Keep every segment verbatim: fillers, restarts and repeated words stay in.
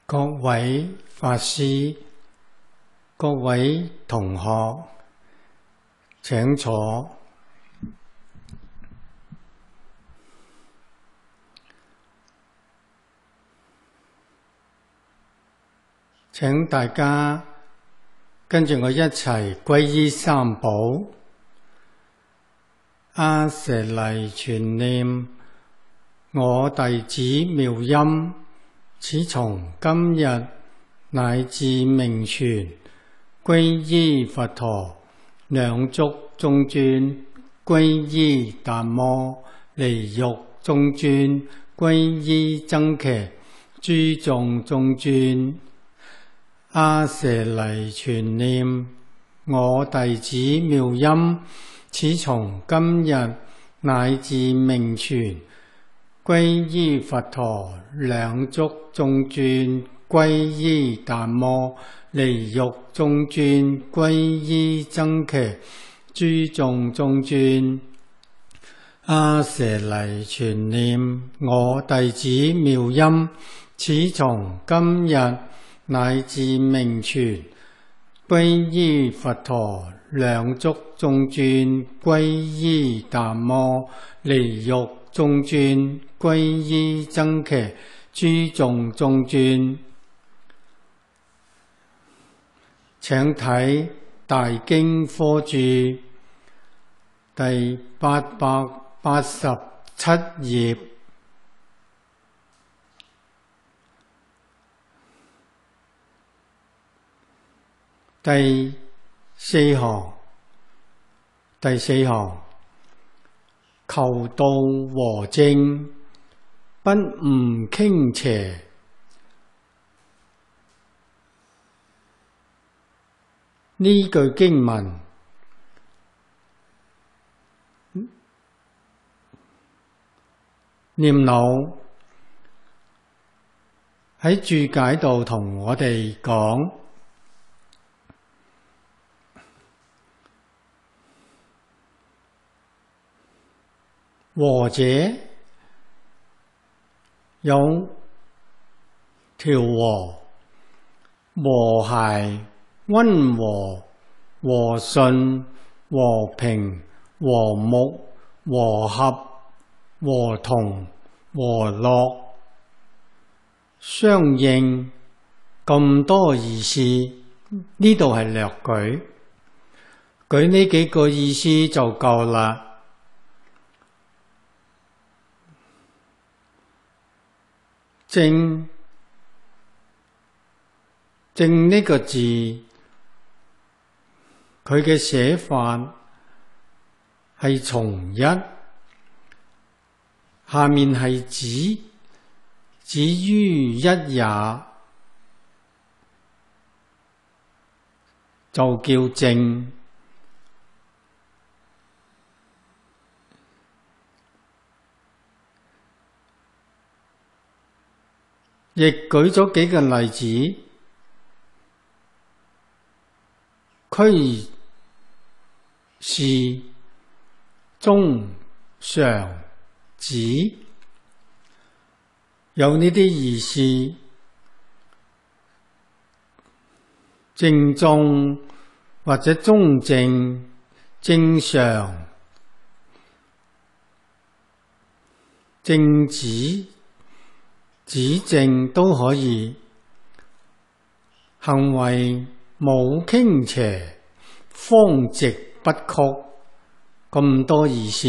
各位法師、各位同學，請坐。請大家跟住我一齊皈依三寶。阿闍黎全念，我弟子妙音，此從今日乃至命存，皈依佛陀，兩足中尊；皈依達摩，離欲中尊；皈依僧伽，諸眾中尊。阿闍黎全念，我弟子妙音，此從今日乃至命存，皈依佛陀，兩足中尊；皈依達摩，離欲中尊；皈依僧伽，諸眾中尊。阿闍黎全念，我弟子妙音，此從今日乃至命存，皈依佛陀，兩足中尊；皈依達摩，離欲中尊；皈依僧伽，諸眾中尊。請睇《大經科注》第八百八十七頁。第四行，第四行，求道和正，不誤傾邪。呢句經文念老喺注解度同我哋講，和者有調和、和諧、溫和、和順、和平、和睦、和合、和同、和樂、相應，咁多意思。呢度係略舉，舉呢幾個意思就夠啦。正，正呢個字，佢嘅寫法係從一，下面係止，止於一也，就叫正。亦舉咗幾個例子，俱是、中、常、止，有呢啲意思。正宗或者中正、正常、正止、止正都可以。行為冇傾斜，方直不曲，咁多意思。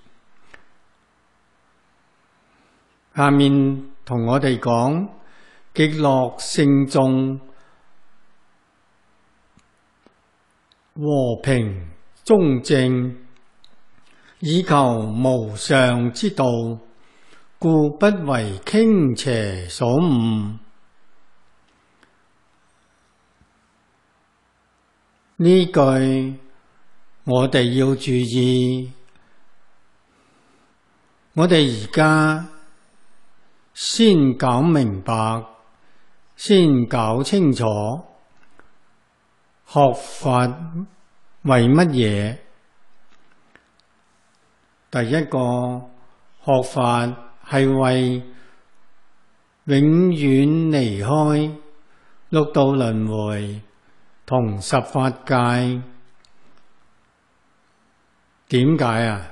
下面同我哋講極樂聖眾，和平中正，以求無上之道，故不為傾斜所誤。呢句我哋要注意，我哋而家先搞明白，先搞清楚學法為乜嘢。第一個，學法係為永遠離開六道輪迴同十法界。點解啊？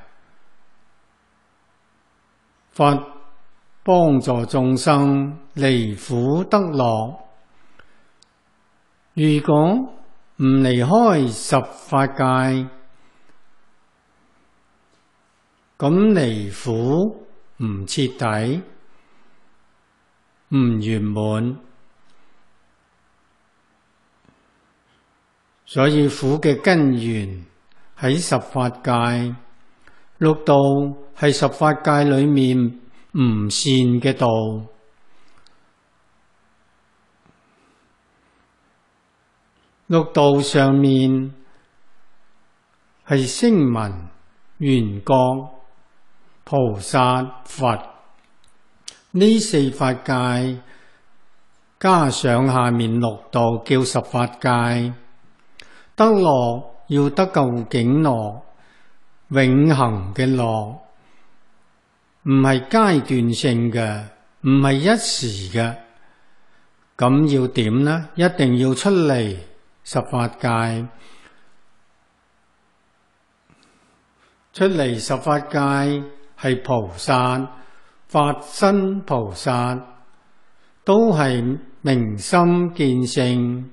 佛幫助眾生離苦得樂。如果唔離開十法界，咁離苦唔徹底，唔圓滿。所以苦嘅根源喺十法界，六道係十法界裏面唔善嘅道。六道上面係聲聞、緣覺、菩薩、佛，呢四法界加上下面六道叫十法界。得樂要得究竟樂，永恆嘅樂，唔係階段性嘅，唔係一時嘅。咁要點呢？一定要出嚟十法界，出嚟十法界係菩薩、法身菩薩，都係明心見性。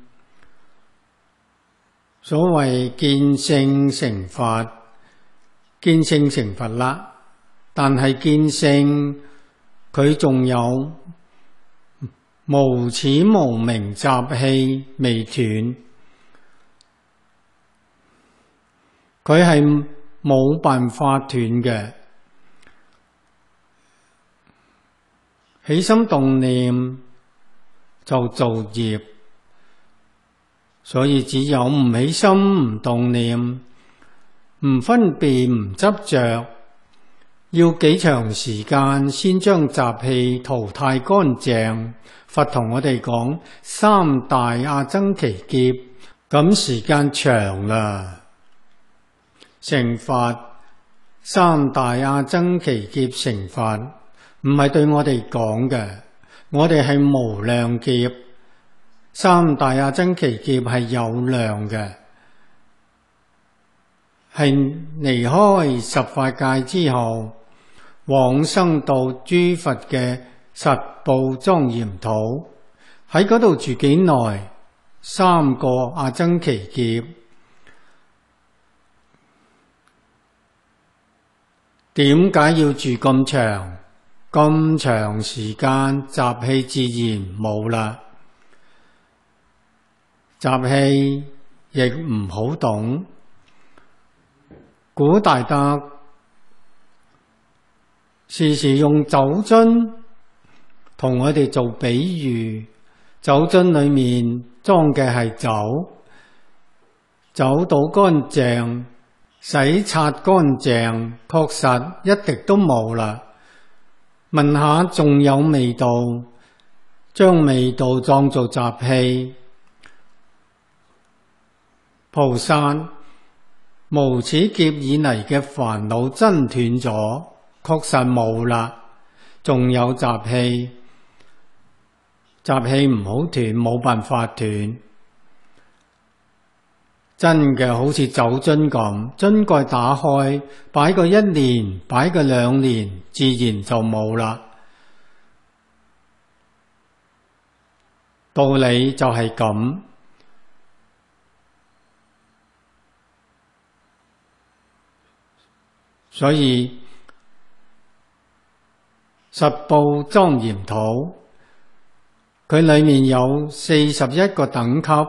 所謂見性成佛，見性成佛啦。但係見性佢仲有無始無明習氣未斷，佢係冇辦法斷嘅。起心動念就造業。所以只有唔起心唔動念，唔分別唔執着，要幾長時間先將習氣淘汰乾淨。佛同我哋講三大阿僧祇劫，咁時間長啦。成佛三大阿僧祇劫成佛，唔係對我哋講嘅，我哋係無量劫。三大阿僧祇劫係有量嘅，係離開十法界之後，往生到諸佛嘅實報莊嚴土，喺嗰度住幾耐？三個阿僧祇劫。點解要住咁長？咁長時間，習氣自然冇啦。習氣亦唔好懂。古大德時時用酒樽同我哋做比喻，酒樽裏面裝嘅係酒，酒倒乾淨，洗刷乾淨，確實一滴都冇啦。聞下仲有味道，將味道當做習氣。菩薩無始劫以嚟嘅煩惱真斷咗，確實冇啦，仲有習氣。習氣唔好斷，冇辦法斷。真嘅好似酒樽咁，樽蓋打開，擺個一年，擺個兩年，自然就冇啦。道理就係咁。所以實報莊嚴土，佢裏面有四十一個等級。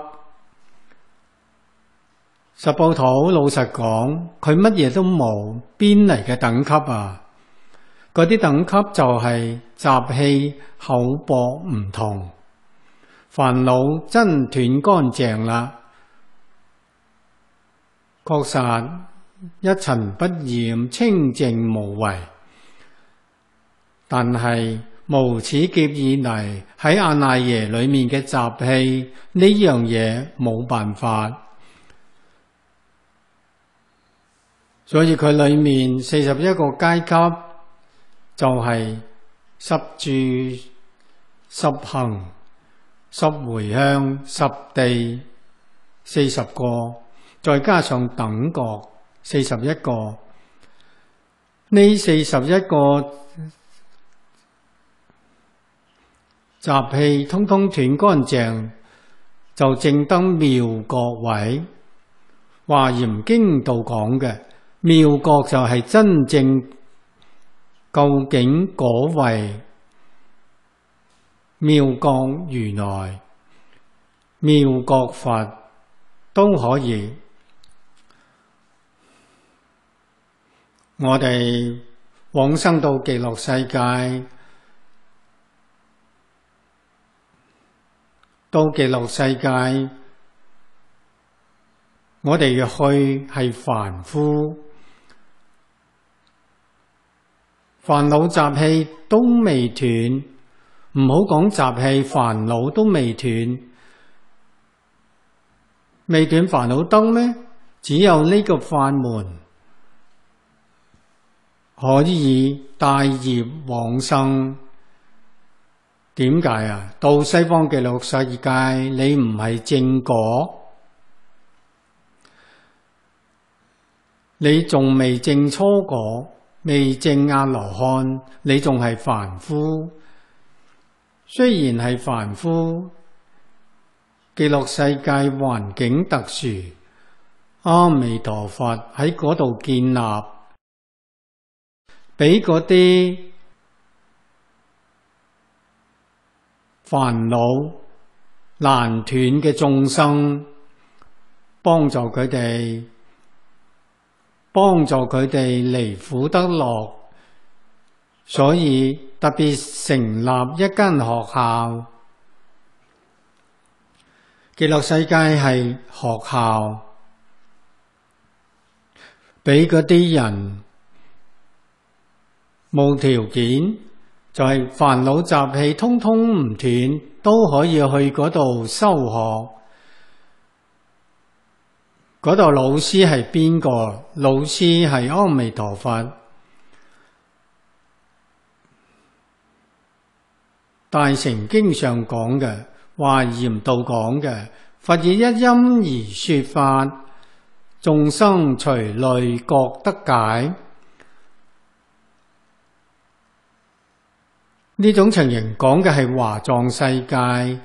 實報土老實講，佢乜嘢都冇，邊嚟嘅等級啊？嗰啲等級就係習氣厚薄唔同，煩惱真斷乾淨啦，確實一塵不染，清淨無為。但係無始劫以嚟喺阿賴耶裏面嘅習氣，呢樣嘢冇辦法。所以佢裏面四十一個階級就係濕住十行、十回向、十地四十個，再加上等覺四十一個。呢四十一個習氣通通斷乾淨，就證得妙覺位。華嚴經度講嘅妙覺就係真正究竟果位，妙覺如來、妙覺佛都可以。我哋往生到極樂世界，到極樂世界，我哋要去係凡夫，煩惱習氣都未斷，唔好講習氣，煩惱都未斷，未斷煩惱燈咩？只有呢個法門可以帶業往生。點解啊？到西方極樂世界，你唔係正果，你仲未證初果，未證阿羅漢，你仲係凡夫。雖然係凡夫，極樂世界環境特殊，阿彌陀佛喺嗰度建立，俾嗰啲煩惱難斷嘅眾生，幫助佢哋，幫助佢哋離苦得樂。所以特別成立一間學校，極樂世界係學校，俾嗰啲人無條件，就係煩惱習氣通通唔斷，都可以去嗰度修學。嗰度老師係邊個？老師係阿彌陀佛。大乘經上講嘅，華嚴道講嘅，佛以一音而說法，眾生隨類覺得解。呢種情形講嘅係華藏世界，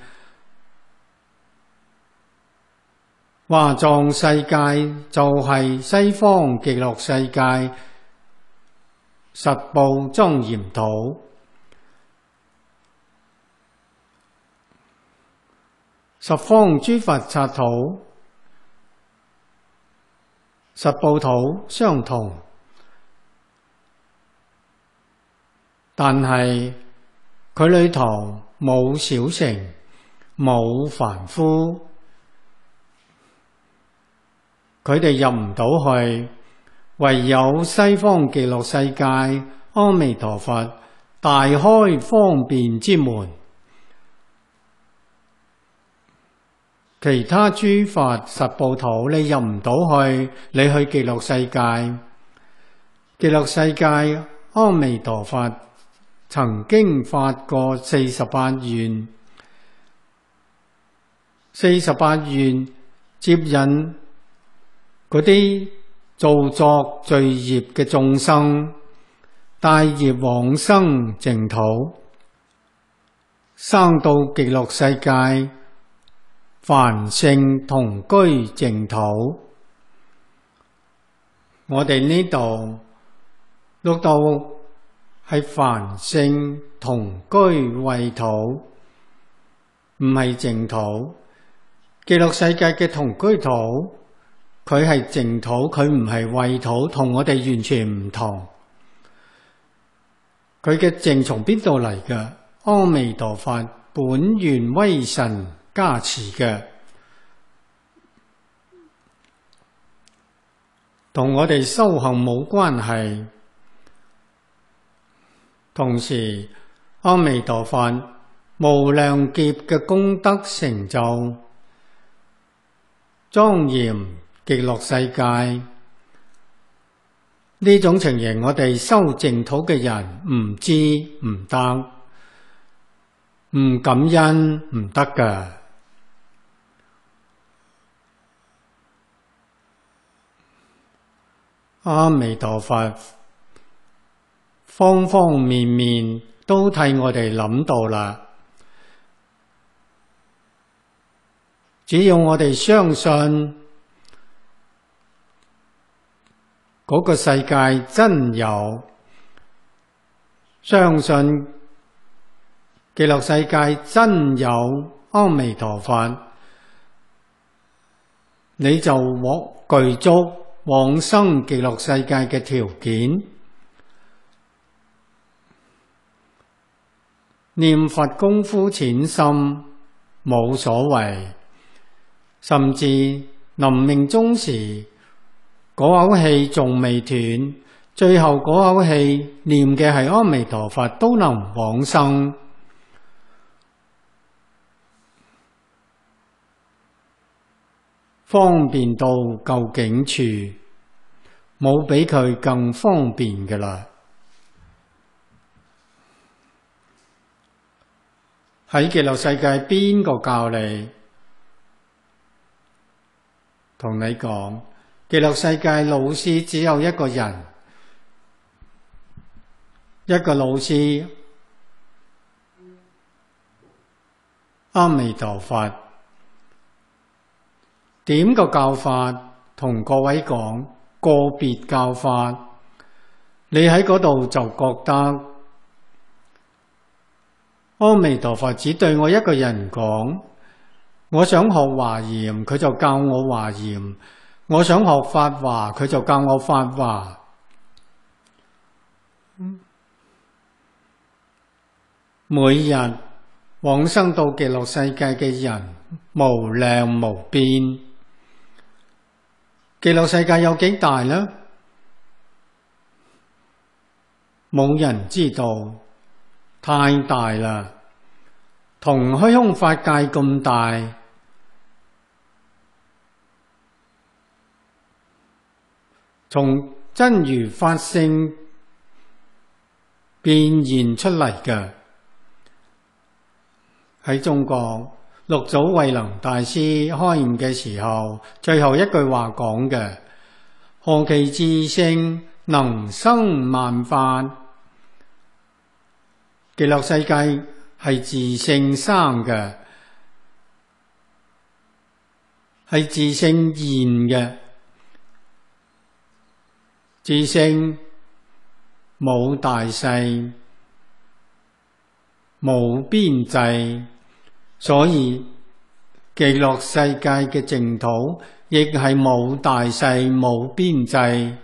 華藏世界就係西方極樂世界實報莊嚴土。十方諸佛剎土、實報土相同，但係佢裏頭冇小乘，冇凡夫，佢哋入唔到去，唯有西方極樂世界阿彌陀佛大開方便之門。其他諸佛實報土你入唔到去，你去極樂世界。極樂世界阿彌陀佛曾經發過四十八願，四十八願接引嗰啲造作罪業嘅眾生，帶業往生淨土，生到極樂世界，凡聖同居淨土。我哋呢度六度係凡聖同居穢土，唔係淨土。極樂世界嘅同居土，佢係淨土，佢唔係穢土，同我哋完全唔同。佢嘅淨從邊度嚟嘅？阿彌陀佛本願威神加持嘅，同我哋修行冇關係。同時，阿彌陀佛無量劫嘅功德成就，莊嚴極樂世界。呢種情形，我哋修淨土嘅人唔知唔得。 唔感恩唔得㗎。阿彌陀佛方方面面都替我哋諗到啦。只要我哋相信嗰個世界真有，相信極樂世界真有阿彌陀佛，你就獲具足往生極樂世界嘅條件。念佛功夫淺深冇所謂，甚至臨命終時嗰口氣仲未斷，最後嗰口氣念嘅係阿彌陀佛，都能往生。方便到究竟處，冇比佢更方便嘅啦。喺極樂世界邊個教你？同你講，極樂世界老師只有一個人，一個老師，阿彌陀佛。點個教法？同各位講個別教法，你喺嗰度就覺得阿彌陀佛只對我一個人講，我想學華嚴，佢就教我華嚴；我想學法華，佢就教我法華。每日往生到極樂世界嘅人無量無邊。極樂世界有幾大呢？冇人知道，太大啦，同虛空法界咁大。從真如法性變現出嚟嘅。喺中國，六祖慧能大師開悟嘅時候，最後一句話講嘅：何其自性能生萬法。極樂世界係自性生嘅，係自性現嘅。自性冇大細，冇邊際。所以極樂世界嘅淨土亦係冇大細冇邊際，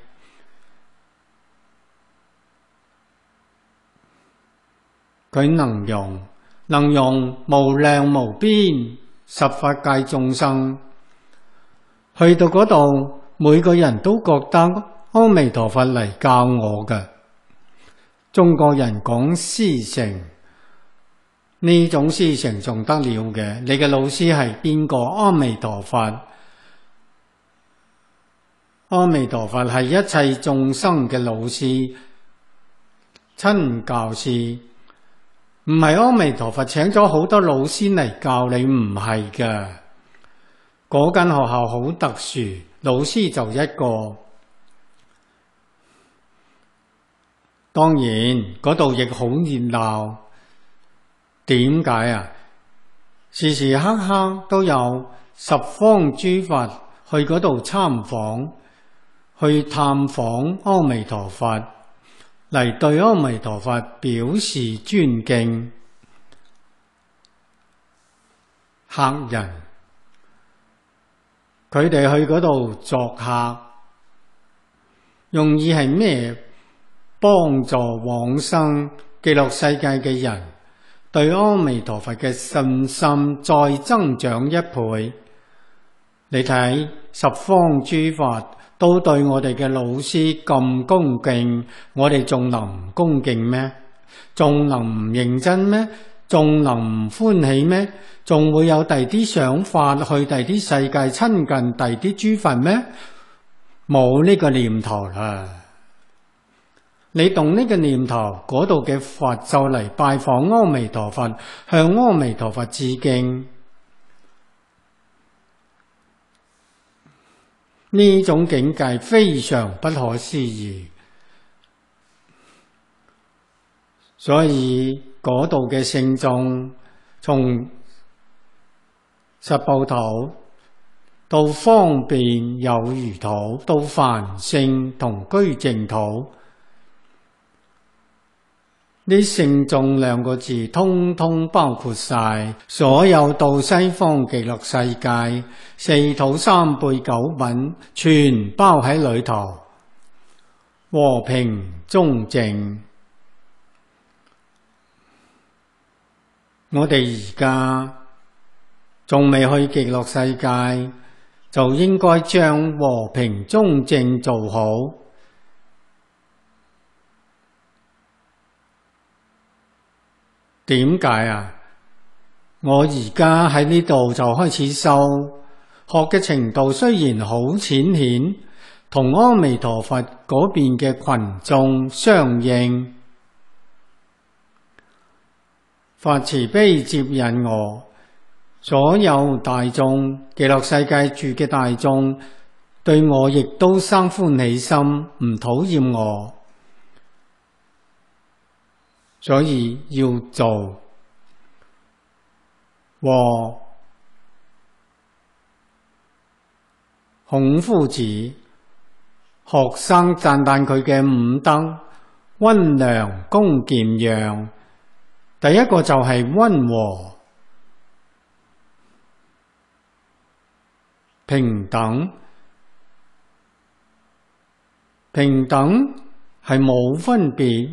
佢能容能容無量無邊十法界眾生。去到嗰度，每個人都覺得阿彌陀佛嚟教我嘅。中國人講師承。呢種師承仲得了嘅？你嘅老師係邊個？阿彌陀佛。阿彌陀佛係一切眾生嘅老師、親教師，唔係阿彌陀佛請咗好多老師嚟教你，唔係嘅。嗰間學校好特殊，老師就一個。當然嗰度亦好熱鬧。點解啊？時時刻刻都有十方諸佛去嗰度參訪，去探訪阿彌陀佛，嚟對阿彌陀佛表示尊敬。客人，佢哋去嗰度作客，用意係咩？幫助往生極樂世界嘅人對阿彌陀佛嘅信心再增長一倍。你睇十方諸佛都對我哋嘅老師咁恭敬，我哋仲能唔恭敬咩？仲能唔認真咩？仲能唔歡喜咩？仲會有第啲想法去第啲世界親近第啲諸佛咩？冇呢個念頭啦。 你動呢個念頭，嗰度嘅佛就嚟拜訪阿彌陀佛，向阿彌陀佛致敬。呢種境界非常不可思議，所以嗰度嘅聖眾，從實報土到方便有餘土，到梵聖同居淨土，呢聖眾兩個字通通包括晒所有到西方極樂世界四土三輩九品，全包喺裏頭。和平中正，我哋而家仲未去極樂世界，就應該將和平中正做好。點解啊？我而家喺呢度就開始修，學嘅程度雖然好淺顯，同阿彌陀佛嗰邊嘅群眾相應。佛慈悲接引我，所有大眾，極樂世界住嘅大眾，對我亦都生歡喜心，唔討厭我。所以要做和孔夫子學生讚歎佢嘅五德：溫良恭儉讓。第一個就係溫和、平等。平等係冇分別。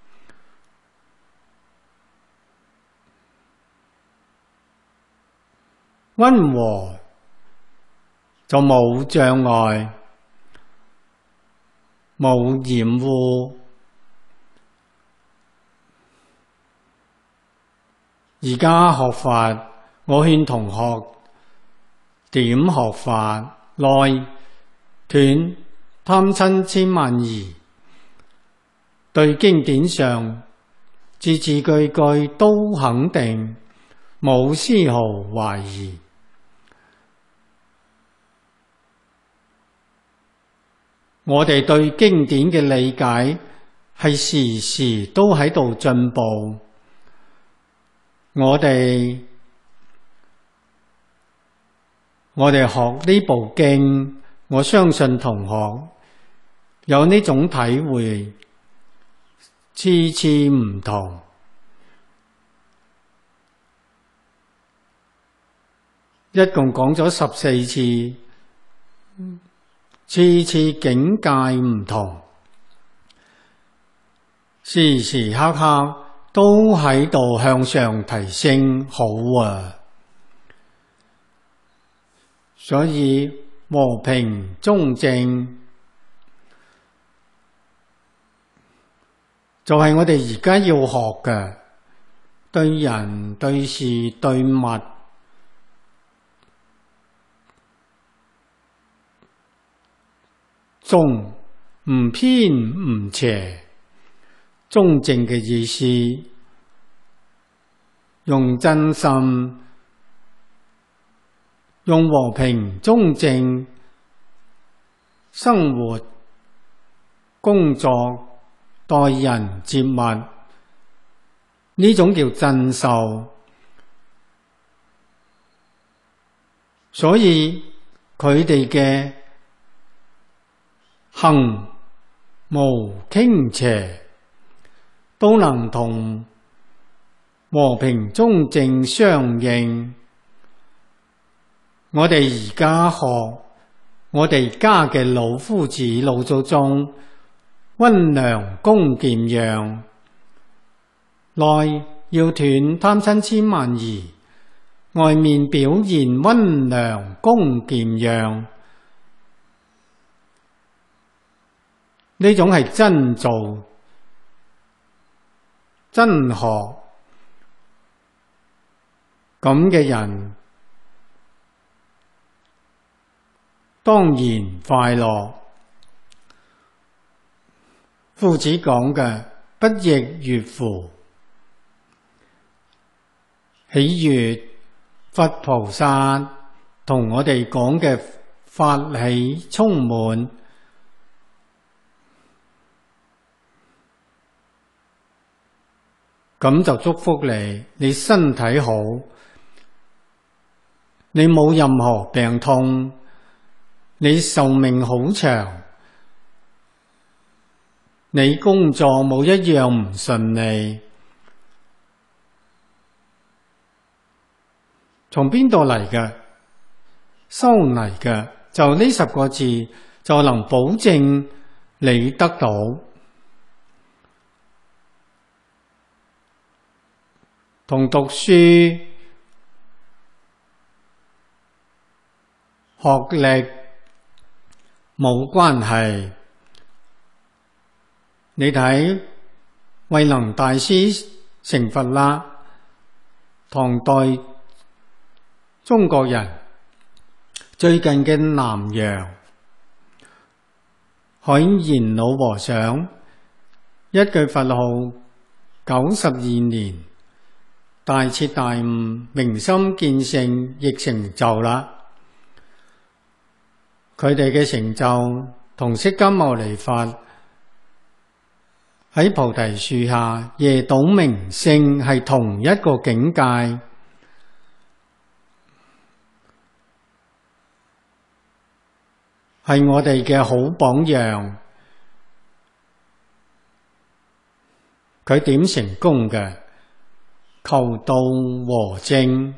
溫和就冇障礙，冇嫌惡。而家學法，我勸同學點學法？內斷貪嗔痴慢疑，對經典上字字句句都肯定，冇絲毫懷疑。我哋對經典嘅理解係時時都喺度進步。我哋我哋學呢部經，我相信同學有呢種體會，次次唔同。一共講咗十四次，次次境界唔同，時時刻刻都喺度向上提升，好啊！所以和平中正就係我哋而家要學嘅，對人對事對物中唔偏唔邪，中正嘅意思，用真心，用和平中正生活、工作、待人接物，呢種叫真修。所以佢哋嘅行無傾斜，都能同和平中正相應。我哋而家學我哋家嘅老夫子、老祖宗，溫良恭儉讓，內要斷貪嗔痴慢疑，外面表現溫良恭儉讓。呢種係真做、真學，咁嘅人當然快樂。 夫子講嘅不亦悅乎？喜悅佛菩薩同我哋講嘅法喜充滿，咁就祝福你，你身體好，你冇任何病痛，你壽命好長，你工作冇一樣唔順利。從邊度嚟嘅？收嚟嘅，就呢十個字就能保證你得到。同讀書、學歷冇關係。你睇慧能大師成佛啦，唐代中國人最近嘅南陽海賢老和尚一句佛號九十二年，大徹大悟，明心見性，亦成就啦。佢哋嘅成就同釋迦牟尼佛喺菩提樹下夜睹明星係同一個境界。係我哋嘅好榜樣。佢點成功嘅？求道和正。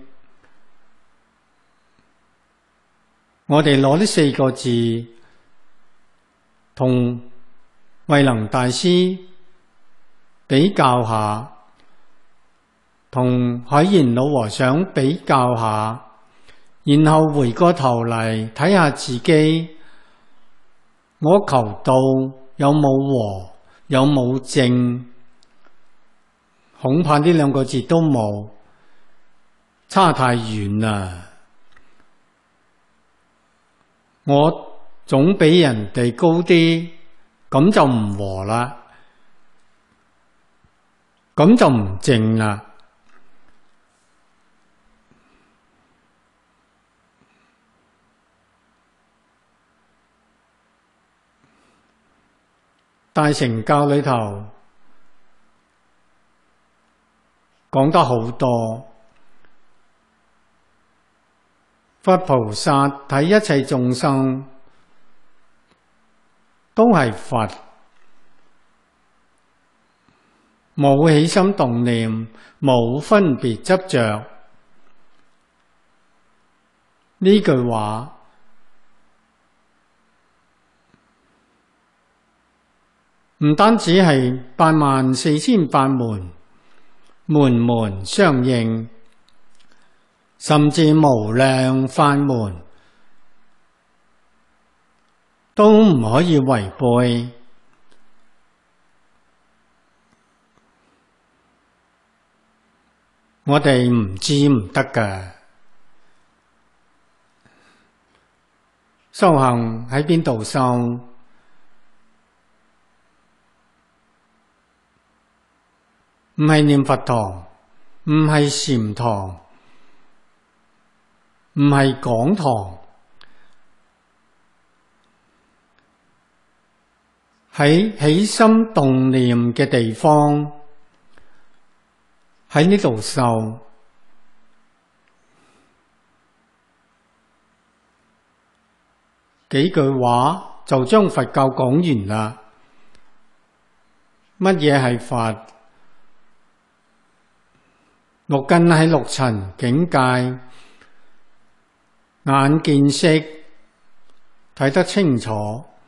我哋攞呢四個字同慧能大師比較下，同海賢老和尚比較下，然後回過頭嚟睇下自己。我求道有冇和，有冇正？恐怕呢兩個字都冇，差太遠啦。我總比人哋高啲，咁就唔和啦，咁就唔正啦。大乘教裏頭講得好多，佛菩薩睇一切眾生都係佛，冇起心動念，冇分別執着。呢句話唔單止係八萬四千法門，門門相應，甚至無量法門都唔可以違背。我哋唔知唔得㗎。修行喺邊度修？唔係念佛堂，唔係禪堂，唔係講堂，喺起心動念嘅地方，喺呢度修。幾句話就將佛教講完啦。乜嘢係佛？六根喺六塵境界，眼見色睇得清楚，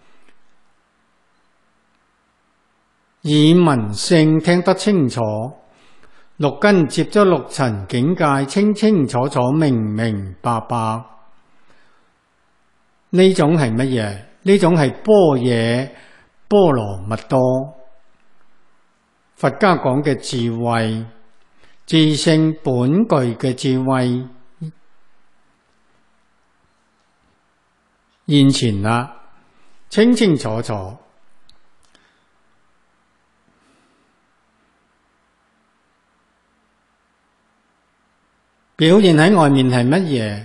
耳聞聲聽得清楚，六根接咗六塵境界，清清楚楚、明明白白。呢種係乜嘢？呢種係般若波羅蜜多，佛家講嘅智慧。自性本具嘅智慧現前啦，清清楚楚。 表現喺外面係乜嘢？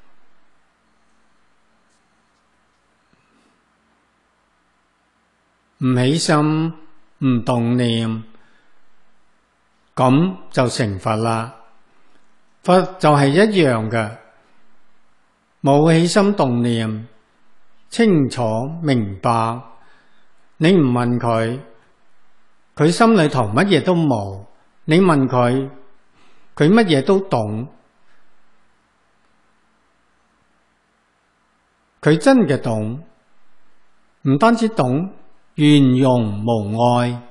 唔起心，唔動念，咁就成佛啦。佛就係一樣嘅，冇起心動念，清楚明白。你唔問佢，佢心裏頭乜嘢都冇；你問佢，佢乜嘢都懂。佢真嘅懂，唔單止懂，圓融無礙。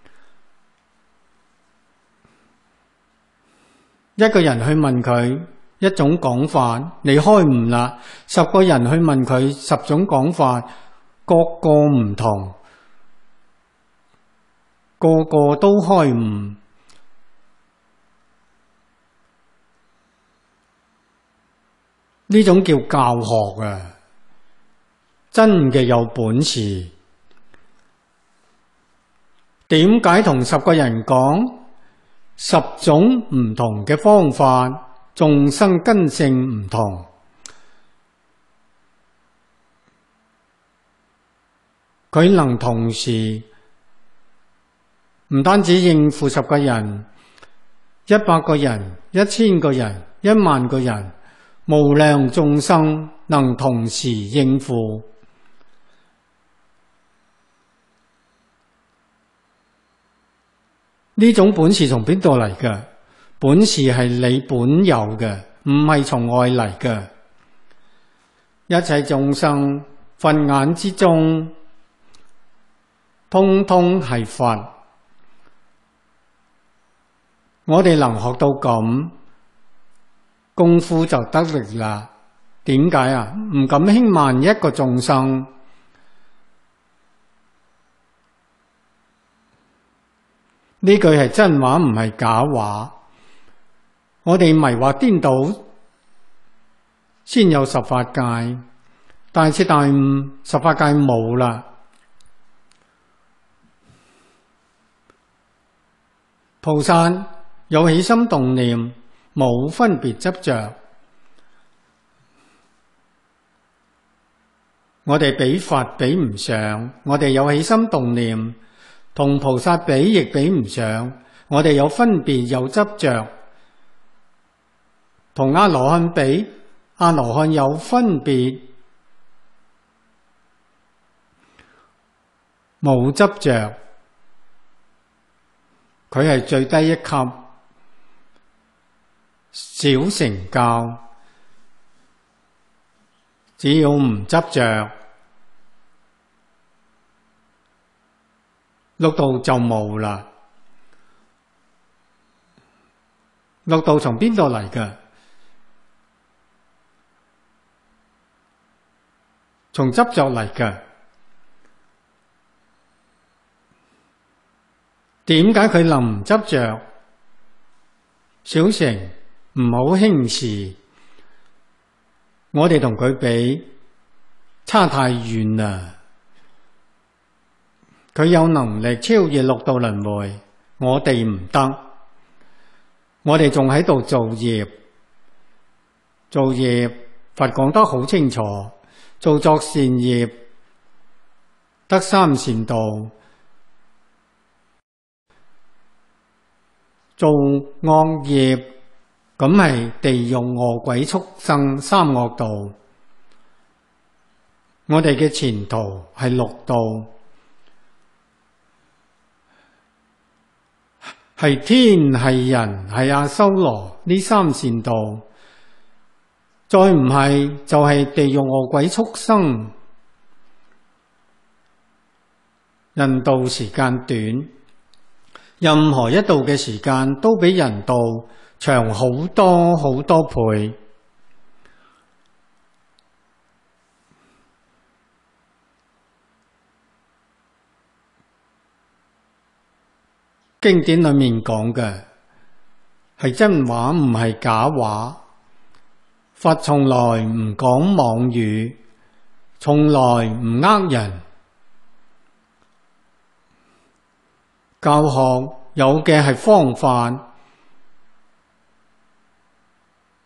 一個人去問佢一種講法，你開悟啦；十個人去問佢十種講法，各個唔同，個個都開悟。呢種叫教學啊，真嘅有本事。點解同十個人講十種唔同嘅方法，眾生根性唔同？佢能同時唔單止應付十個人、一百個人、一千個人、一萬個人，無量眾生能同時應付。呢種本事從邊度嚟嘅？本事係你本有嘅，唔係從外嚟嘅。一切眾生佛眼之中，通通係佛。我哋能學到咁，功夫就得力啦。點解啊？唔敢輕慢一個眾生。呢句係真話，唔係假話。我哋迷惑顛倒，先有十法界。大徹大悟，十法界冇啦。菩薩有起心動念，冇分別執着。我哋比佛比唔上，我哋有起心動念。同菩薩比亦比唔上，我哋有分別有執着。同阿羅漢比，阿羅漢有分別冇執着，佢係最低一級，小成教。只要唔執着，六道就冇啦。六道從邊度嚟嘅？從執着嚟嘅。點解佢能唔執着？小乘唔好輕視，我哋同佢比差太遠啦。佢有能力超越六道輪迴，我哋唔得。我哋仲喺度造業，造業佛講得好清楚，做作善業得三善道，做惡業咁係地獄餓鬼畜生三惡道。我哋嘅前途係六道。係天係人係阿修羅呢三善道，再唔係就係地獄餓鬼畜生。人道時間短，任何一道嘅時間都比人道長好多好多倍。經典裏面講嘅係真話，唔係假話。佛從來唔講妄語，從來唔呃人。教學有嘅係方法，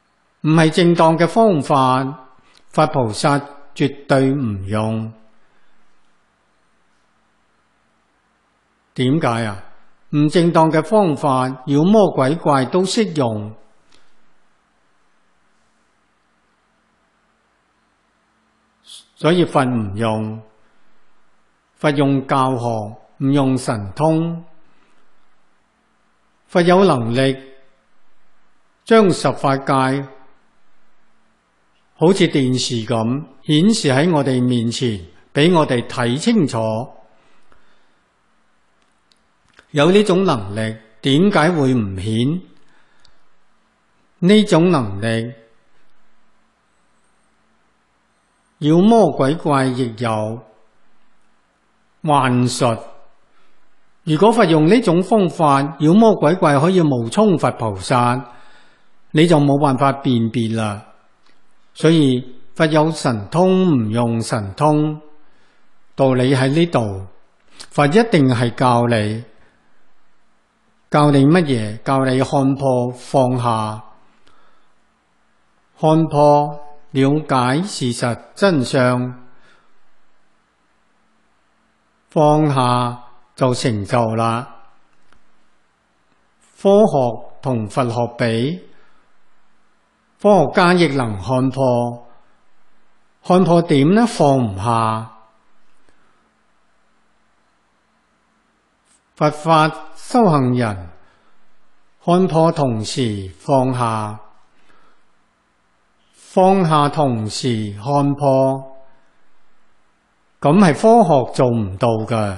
唔係正當嘅方法，佛菩薩絕對唔用。點解啊？唔正當嘅方法，妖魔鬼怪都識用，所以佛唔用。佛用教學，唔用神通。佛有能力將十法界好似電視咁顯示喺我哋面前，俾我哋睇清楚。有呢種能力，點解會唔顯？呢種能力，妖魔鬼怪亦有。幻術，如果佛用呢種方法，妖魔鬼怪可以冒充佛菩薩，你就冇辦法辨別啦。所以佛有神通唔用神通，道理喺呢度。佛一定係教你。教你乜嘢？教你看破放下，看破了解事實真相，放下就成就啦。科學同佛學比，科學家亦能看破，看破點呢？放唔下。佛法修行人看破同時放下，放下同時看破，咁係科學做唔到㗎。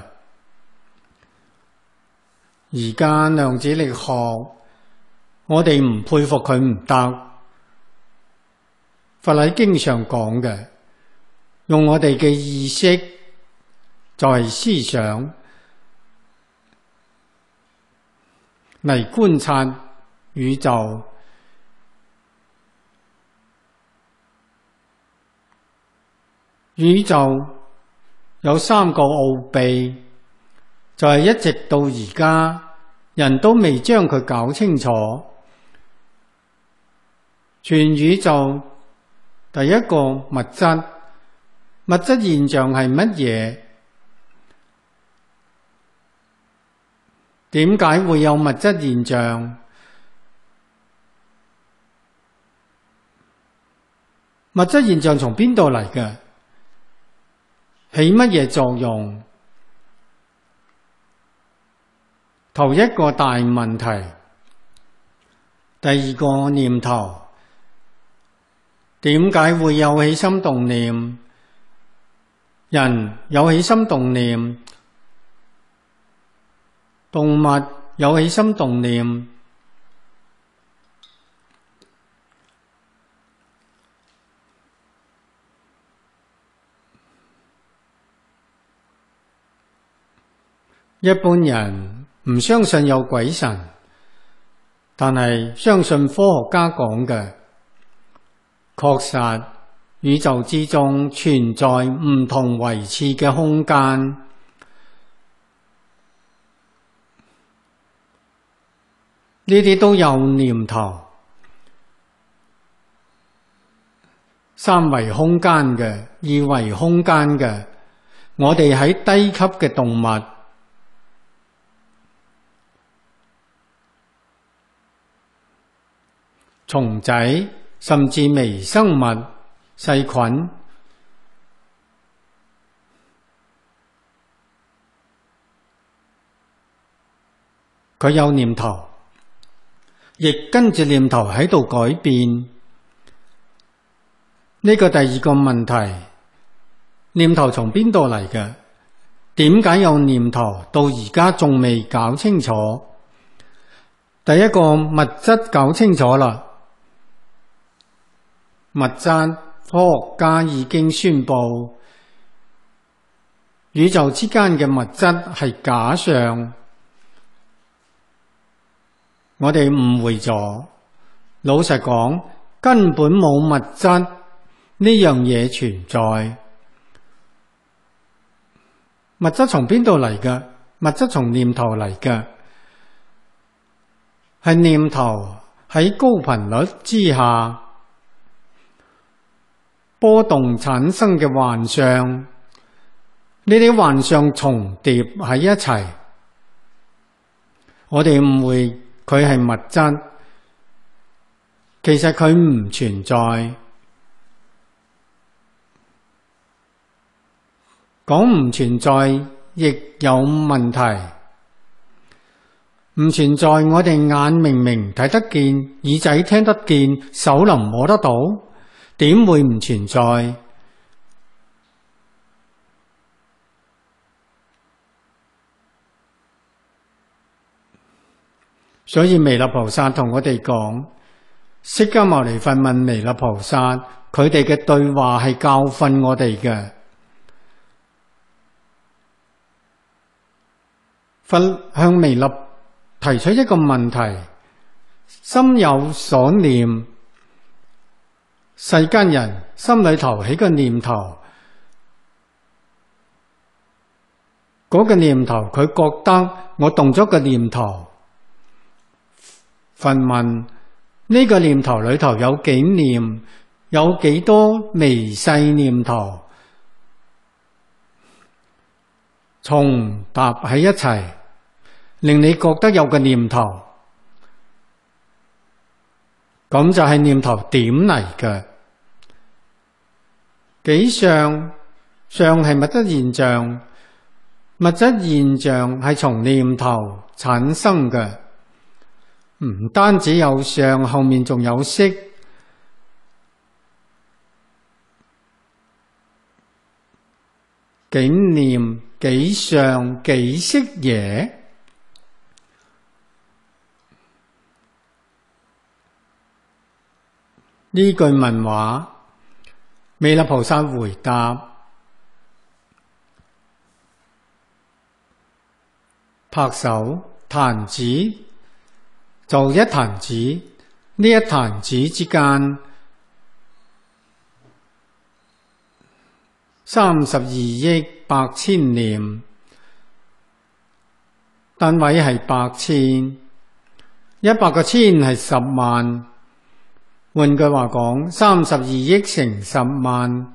而家量子力學，我哋唔佩服佢唔得。佛喺經上講嘅，用我哋嘅意識就係思想嚟觀察宇宙，宇宙有三個奧秘，就係一直到而家人都未將佢搞清楚。全宇宙第一個物質，物質現象係乜嘢？點解會有物質現象？物質現象從邊度嚟嘅？起乜嘢作用？頭一個大問題，第二個念頭，點解會有起心動念？人有起心動念，動物有起心動念，一般人唔相信有鬼神，但係相信科學家講嘅，確實宇宙之中存在唔同維次嘅空間。呢啲都有念頭，三維空間嘅、二維空間嘅，我哋喺低級嘅動物，蟲仔，甚至微生物、細菌，佢有念頭，亦跟住念頭喺度改變。呢個第二個問題，念頭從邊度嚟嘅？點解有念頭？到而家仲未搞清楚。第一個物質搞清楚啦，物質科學家已經宣布，宇宙之間嘅物質係假象。我哋誤會咗，老實講，根本冇物質呢樣嘢存在。物質從邊度嚟嘅？物質從念頭嚟嘅，係念頭喺高頻率之下波動產生嘅幻象，呢啲幻象重疊喺一齊，我哋誤會佢係物質，其實佢唔存在。講唔存在亦有問題，唔存在我哋眼明明睇得見，耳仔聽得見，手能摸得到，點會唔存在？所以彌勒菩薩同我哋講，釋迦牟尼佛問彌勒菩薩，佢哋嘅對話係教訓我哋嘅。佛向彌勒提出一個問題：心有所念，世間人心裏頭起個念頭，嗰個念頭佢覺得我動咗個念頭。佛問：呢個念頭裏頭有幾念？有幾多微細念頭重搭喺一齊，令你覺得有個念頭？咁就係念頭點嚟嘅？幾相？相係物質現象，物質現象係從念頭產生嘅。唔單止有相，後面仲有色。幾念幾相幾色耶？呢句問話，彌勒菩薩回答：拍手彈指，就一彈指，呢一彈指之間，三十二億百千念，單位係百千，一百個千係十萬。換句話講，三十二億乘十萬，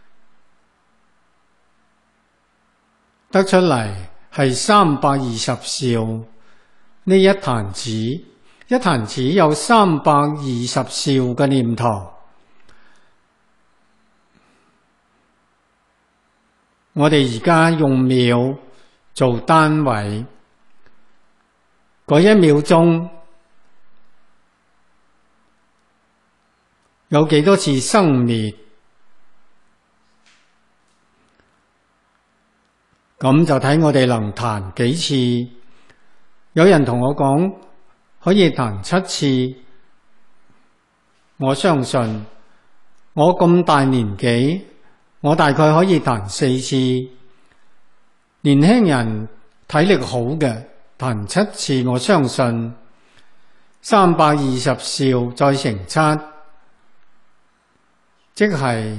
得出嚟係三百二十兆。呢一彈指，一彈指有三百二十兆嘅念頭。我哋而家用秒做單位，嗰一秒鐘有幾多次生滅？咁就睇我哋能彈幾次。有人同我講可以彈七次，我相信我咁大年紀，我大概可以彈四次。年輕人體力好嘅彈七次，我相信三百二十兆再乘七，即係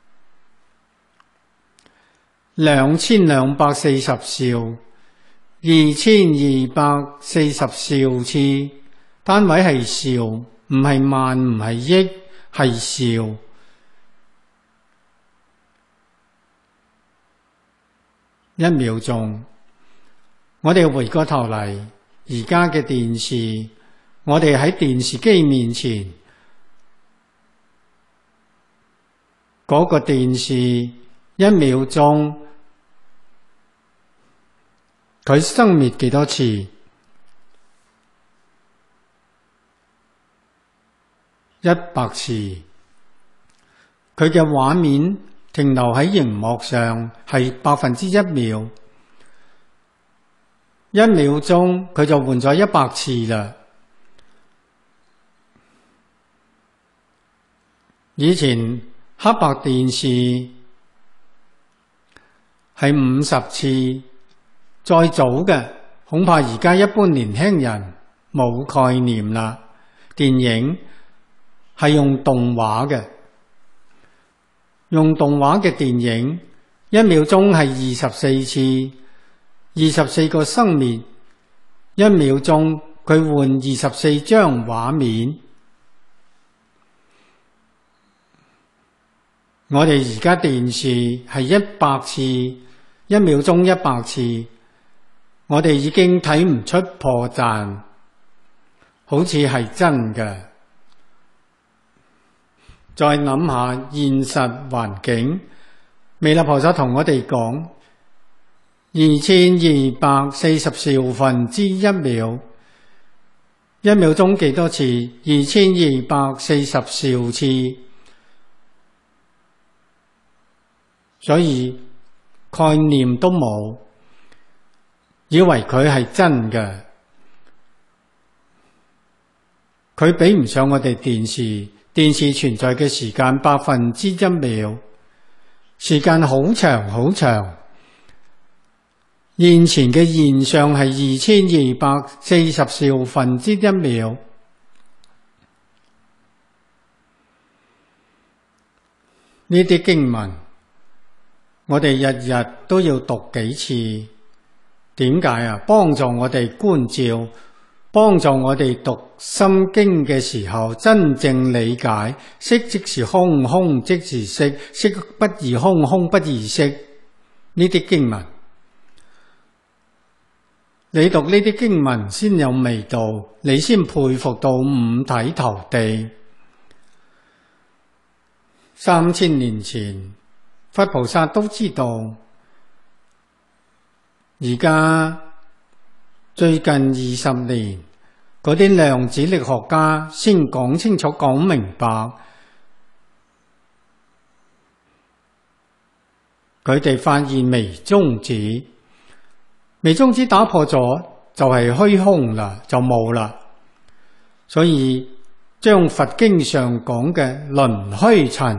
兩千兩百四十兆，二千二百四十兆次。單位係兆，唔係萬，唔係億，係兆。一秒鐘，我哋回過頭嚟，而家嘅電視，我哋喺電視機面前，嗰個電視一秒鐘，佢生滅幾多次？一百次。佢嘅畫面停留喺熒幕上係百分之一秒，一秒鐘佢就換咗一百次啦。以前黑白電視係五十次，再早嘅恐怕而家一般年輕人冇概念啦。電影係用動畫嘅。用動畫嘅電影，一秒鐘係二十四次，二十四個生滅，一秒鐘佢換二十四張畫面。 我哋而家電視係一百次，一秒鐘一百次，我哋已經睇唔出破綻，好似係真嘅。再諗下現實環境，彌勒菩薩同我哋講二千二百四十兆分之一秒，一秒鐘幾多次？二千二百四十兆次。所以概念都冇，以為佢係真嘅，佢比唔上我哋電視。電視存在嘅時間百分之一秒，時間好長好長。現前嘅現象係二千二百四十兆分之一秒。呢啲經文我哋日日都要讀幾次，點解啊？幫助我哋觀照，幫助我哋讀心經嘅時候真正理解，色即是空，空即是色，色不異空，空不異色。呢啲經文，你讀呢啲經文先有味道，你先佩服到五體投地。三千年前佛菩薩都知道，而家最近二十年嗰啲量子力學家先講清楚講明白，佢哋發現微中子，微中子打破咗就係虛空啦，就冇啦。所以將佛經上講嘅輪虛塵，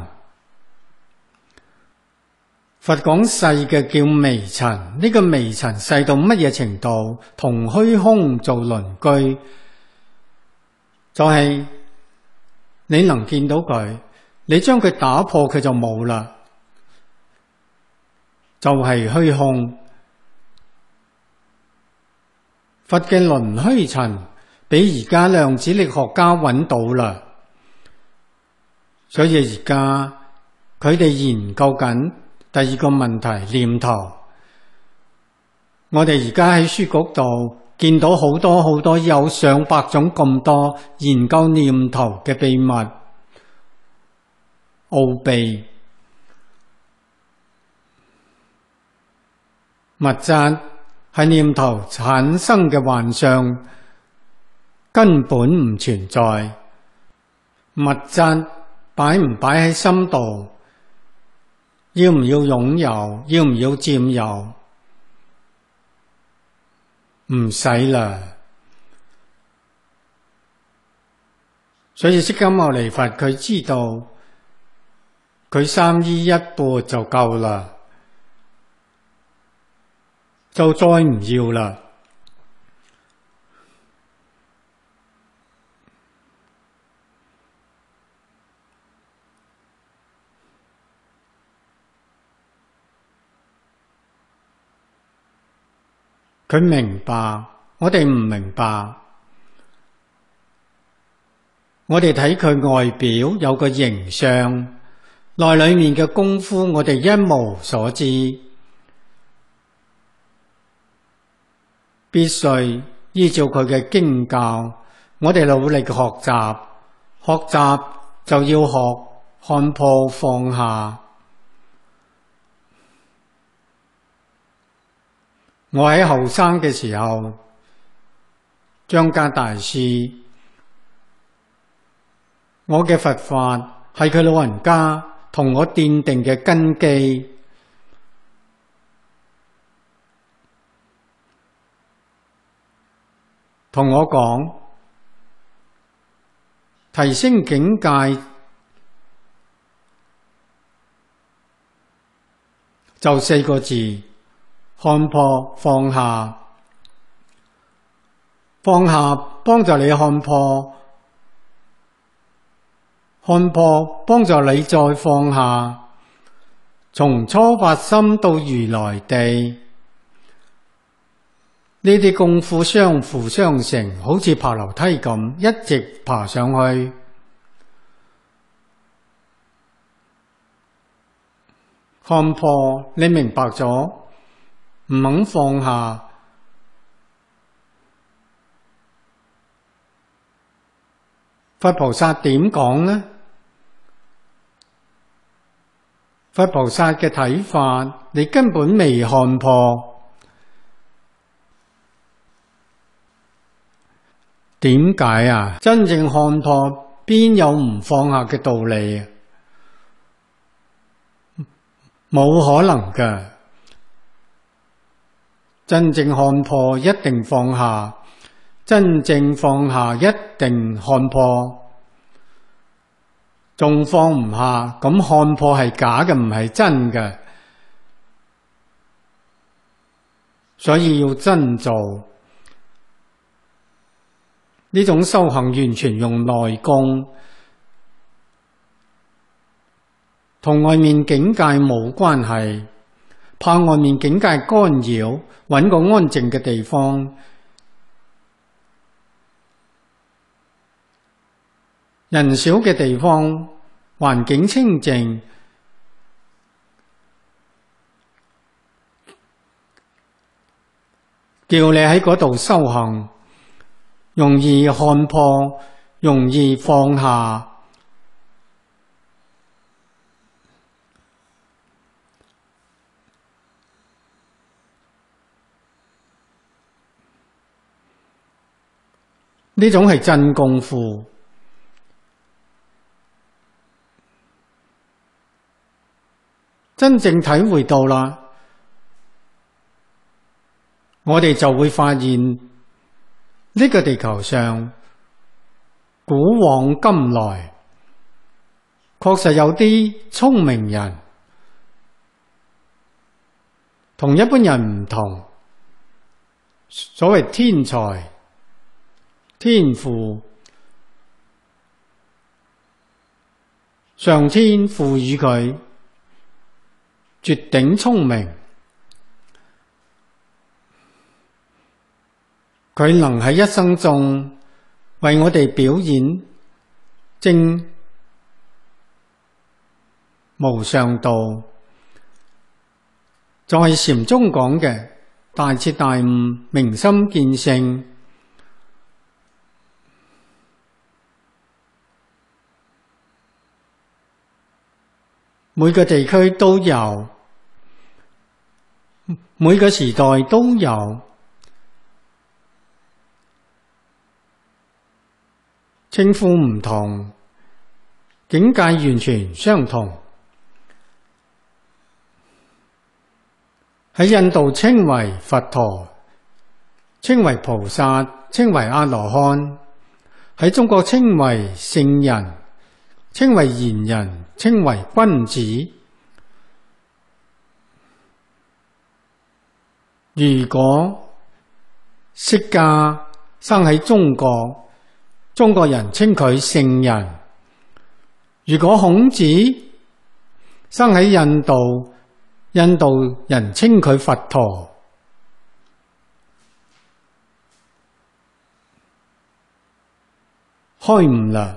佛講細嘅叫微塵，呢個微塵細到乜嘢程度？同虛空做鄰居，就係你能見到佢，你將佢打破佢就冇啦，就係虛空。佛嘅輪虛塵比而家量子力學家揾到啦，所以而家佢哋研究緊第二個問題，念頭。我哋而家喺書局度見到好多好多，有上百種咁多研究念頭嘅秘密奧秘。物質係念頭產生嘅幻象，根本唔存在。物質擺唔擺喺心度，要唔要擁有，要唔要佔有，唔使啦。所以釋迦牟尼佛佢知道，佢三衣一缽就夠啦，就再唔要啦。佢明白，我哋唔明白。我哋睇佢外表有個形象，內裏面嘅功夫我哋一無所知。必須依照佢嘅經教，我哋努力學習，學習就要學看破放下。我喺後生嘅時候，張家大師，我嘅佛法係佢老人家同我奠定嘅根基。同我講，提升境界就四個字：看破放下。放下幫助你看破，看破幫助你再放下。從初發心到如來地，呢啲功夫相輔相成，好似爬樓梯咁，一直爬上去。 看破，你明白咗，唔肯放下，佛菩薩點講呢？佛菩薩嘅睇法，你根本未看破。點解啊？真正看破，邊有唔放下嘅道理啊？冇可能㗎。真正看破，一定放下。真正放下，一定看破。仲放唔下，咁看破係假嘅，唔係真嘅。所以要真做。呢種修行完全用內功，同外面境界冇關係。怕外面境界干擾，揾個安靜嘅地方。人少嘅地方，環境清靜，叫你喺嗰度修行，容易看破，容易放下。呢種係真功夫。真正體會到啦，我哋就會發現呢個地球上古往今來確實有啲聰明人，同一般人唔同。所謂天才、天賦，上天賦予佢絕頂聰明，佢能喺一生中為我哋表演正無上道，就係禪宗講嘅大徹大悟、明心見性。每個地區都有，每個時代都有，稱呼唔同，境界完全相同。喺印度稱為佛陀，稱為菩薩，稱為阿羅漢；喺中國稱為聖人，稱為賢人，稱為君子。如果釋迦生喺中國，中國人稱佢聖人；如果孔子生喺印度，印度人稱佢佛陀。開悟啦！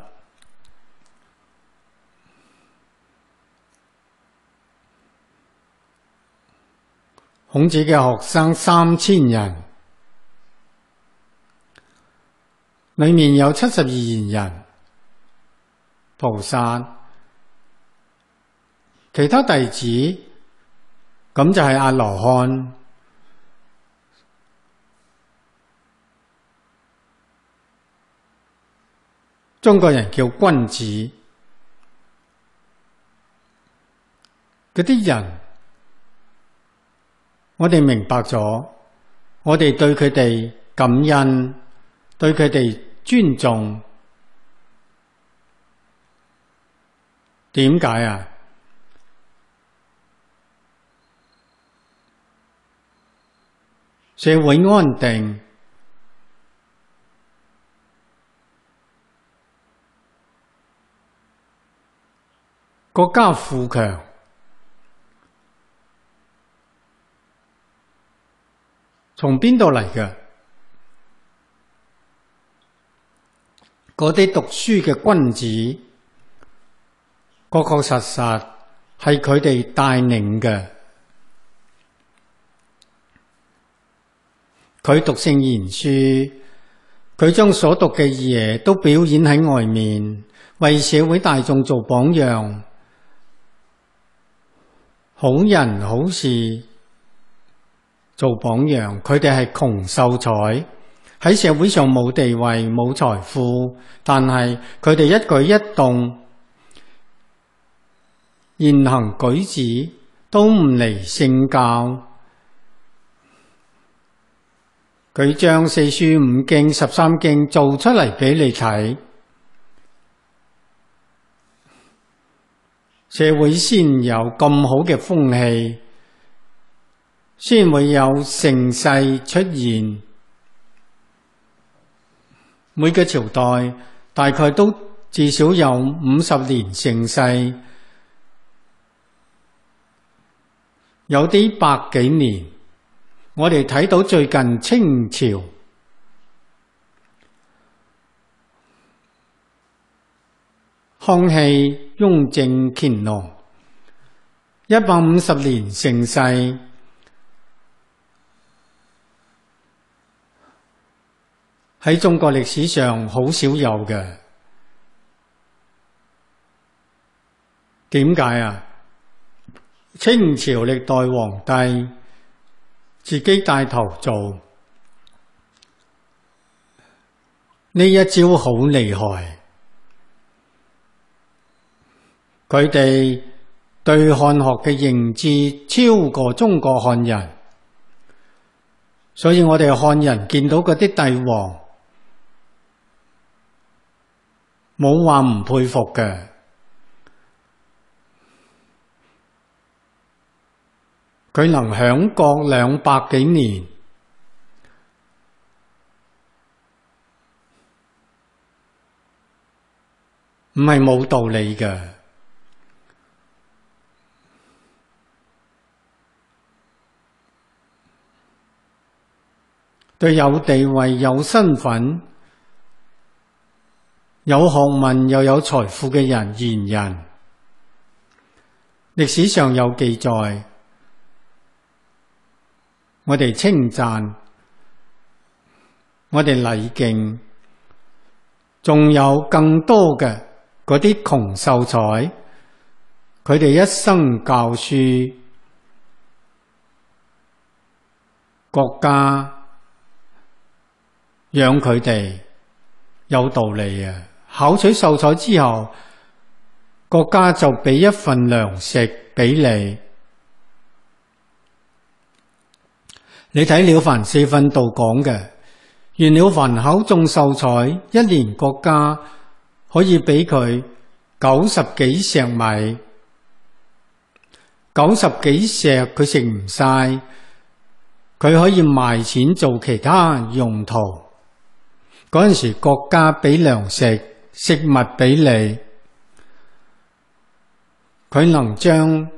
孔子嘅學生三千人，裏面有七十二賢人、菩薩，其他弟子咁就係阿羅漢。中國人叫君子，嗰啲人，我哋明白咗，我哋對佢哋感恩，對佢哋尊重。點解啊？社會安定，國家富強，從邊度嚟嘅？嗰啲讀書嘅君子，確確實實係佢哋帶領嘅。佢讀聖言書，佢將所讀嘅嘢都表演喺外面，為社會大眾做榜樣。好人好事做榜樣，佢哋係窮秀才，喺社會上冇地位冇財富，但係佢哋一舉一動言行舉止都唔離聖教。佢將四書五經十三經做出嚟俾你睇，社會先有咁好嘅風氣，先會有盛世出現。每個朝代大概都至少有五十年盛世，有啲百幾年。我哋睇到最近清朝，康熙、雍正、乾隆，一百五十年盛世，喺中國歷史上好少有嘅。點解啊？清朝歷代皇帝自己帶頭做，呢一招好厲害。佢哋對漢學嘅認知超過中國漢人，所以我哋漢人見到嗰啲帝王，冇話唔佩服嘅。佢能享國兩百幾年，唔係冇道理嘅。對有地位、有身份、有學問又有財富嘅人言人，歷史上有記載。我哋稱讚，我哋禮敬，仲有更多嘅嗰啲窮秀才，佢哋一生教書，國家養佢哋，有道理啊！考取秀才之後，國家就俾一份糧食俾你。你睇《了凡四訓》度講嘅，願了凡考中秀才，一年國家可以俾佢九十幾石米，九十幾石佢食唔晒，佢可以賣錢做其他用途。嗰陣時國家俾糧食食物俾你，佢能將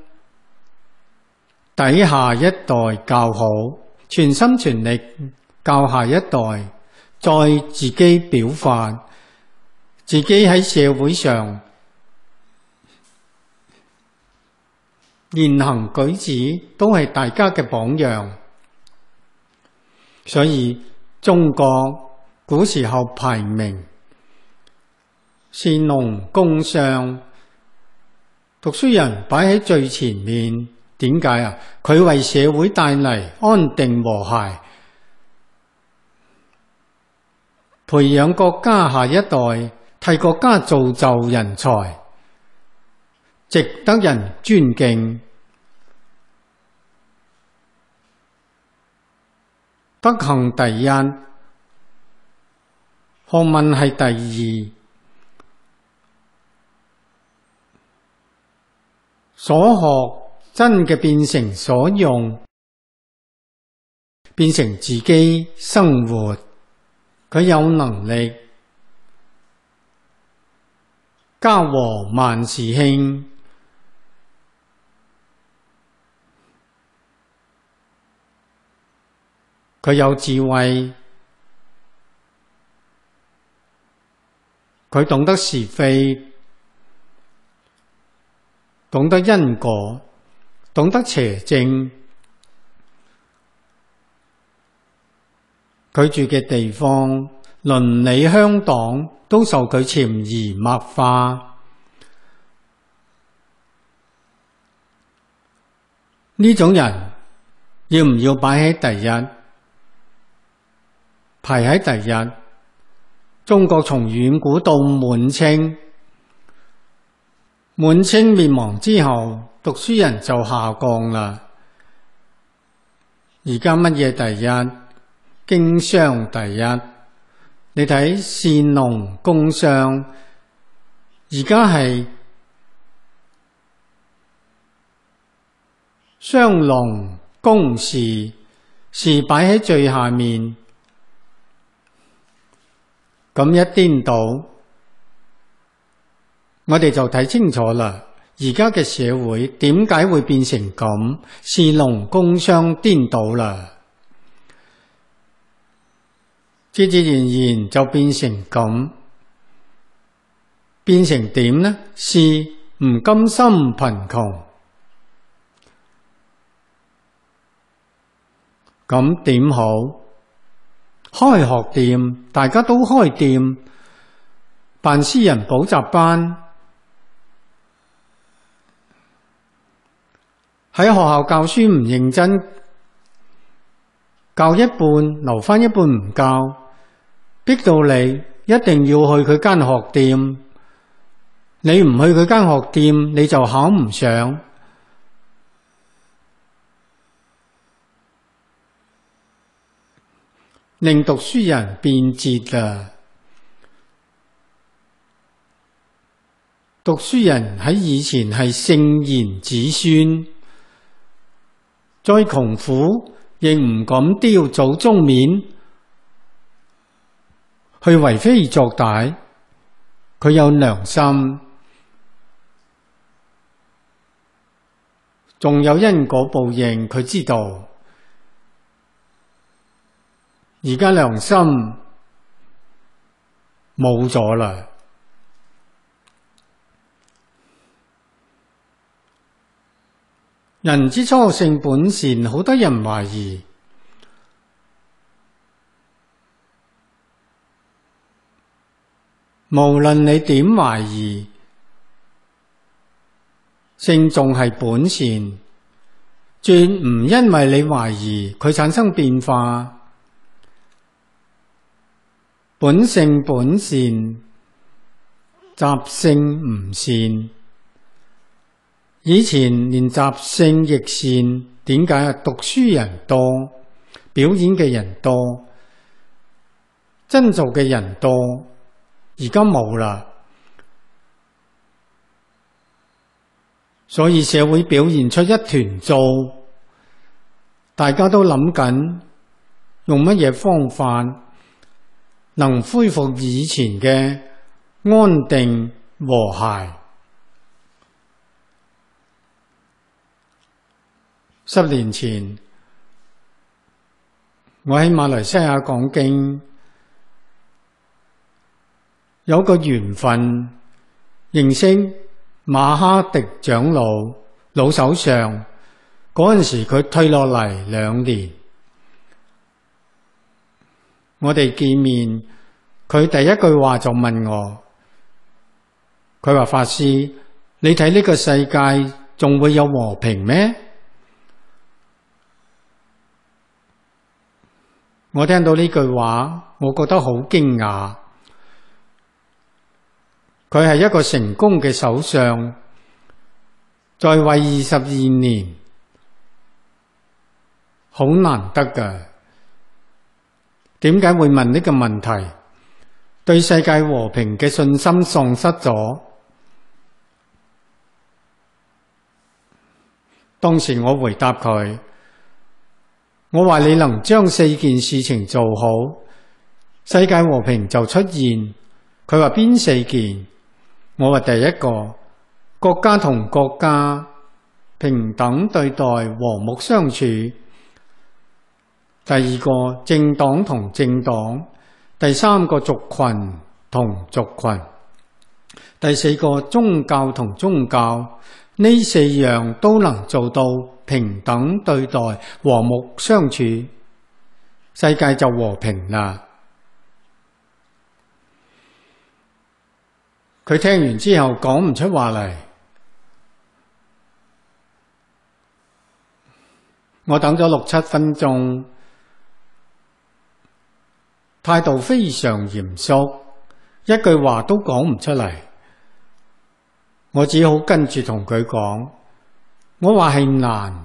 底下一代教好，全心全力教下一代，再自己表範，自己喺社會上言行舉止都係大家嘅榜樣。所以中國古時候排名是農工商，讀書人擺喺最前面。點解啊？佢為社會帶嚟安定和諧，培養國家下一代，替國家造就人才，值得人尊敬。德行第一，學問係第二，所學真嘅變成所用，變成自己生活。佢有能力家和萬事興，佢有智慧，佢懂得是非， 懂得因果，懂得邪正。佢住嘅地方，鄰里鄉黨都受佢潛移默化。呢種人要唔要擺喺第一？排喺第一。中國從遠古到滿清，滿清滅亡之後，讀書人就下降啦。而家乜嘢第一？經商第一。你睇士農工商，而家係商農工士，士擺喺最下面。咁一顛倒，我哋就睇清楚啦。而家嘅社會點解會變成咁？士農工商顛倒啦，自自然然就變成咁。變成點呢？士唔甘心貧窮，咁點好？開學店，大家都開店，辦私人補習班，喺學校教書唔認真，教一半留返一半唔教，逼到你一定要去佢間學店，你唔去佢間學店你就考唔上。令讀書人變節啦。讀書人喺以前係聖賢子孫，再窮苦亦唔敢丟祖宗面去為非作歹，佢有良心，仲有因果報應，佢知道。而家良心冇咗啦。人之初性本善，好多人懷疑。無論你點懷疑，性仲係本善，絕唔因為你懷疑佢產生變化。本性本善，習性唔善。以前練習性亦善，點解啊？讀書人多，表演嘅人多，真做嘅人多，而家冇啦。所以社會表現出一團糟，大家都諗緊用乜嘢方法能恢復以前嘅安定和諧。十年前，我喺馬來西亞講經，有個緣分認識馬哈迪長老老首相，嗰陣時佢退落嚟兩年。我哋見面，佢第一句話就問我，佢話法師，你睇呢個世界仲會有和平咩？我聽到呢句話，我覺得好驚訝。佢係一個成功嘅首相，在位二十二年，好難得㗎。點解會問呢個問題？對世界和平嘅信心喪失咗。當時我回答佢，我話你能將四件事情做好，世界和平就出現。佢話邊四件？我話第一個，國家同國家平等對待，和睦相處。第二個，政黨同政黨。第三個，族群同族群。第四個，宗教同宗教。 呢四樣都能做到平等對待、和睦相處，世界就和平啦。佢聽完之後講唔出話嚟，我等咗六七分鐘，態度非常嚴肅，一句話都講唔出嚟。我只好跟住同佢講，我話係難，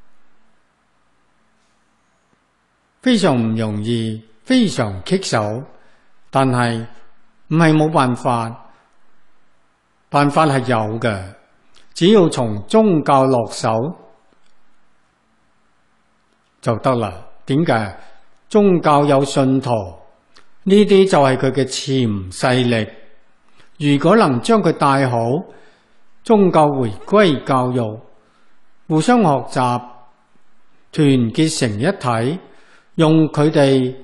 非常唔容易，非常棘手，但係唔係冇辦法。辦法係有嘅，只要從宗教落手就得啦。點解？宗教有信徒，呢啲就係佢嘅潛勢力。如果能將佢帶好，宗教回歸教育，互相學習，團結成一體，用佢哋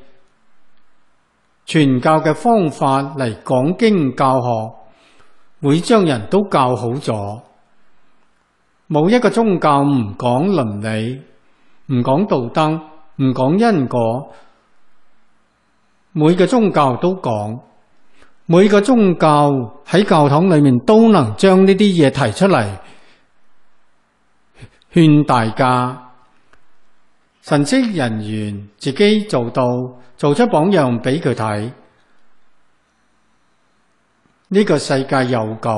傳教嘅方法嚟講經教學，會將人都教好咗。冇一個宗教唔講倫理，唔講道德，唔講因果。每個宗教都講，每個宗教喺教堂裏面都能將呢啲嘢提出嚟，勸大家。神職人員自己做到，做出榜樣俾佢睇。呢個世界有救。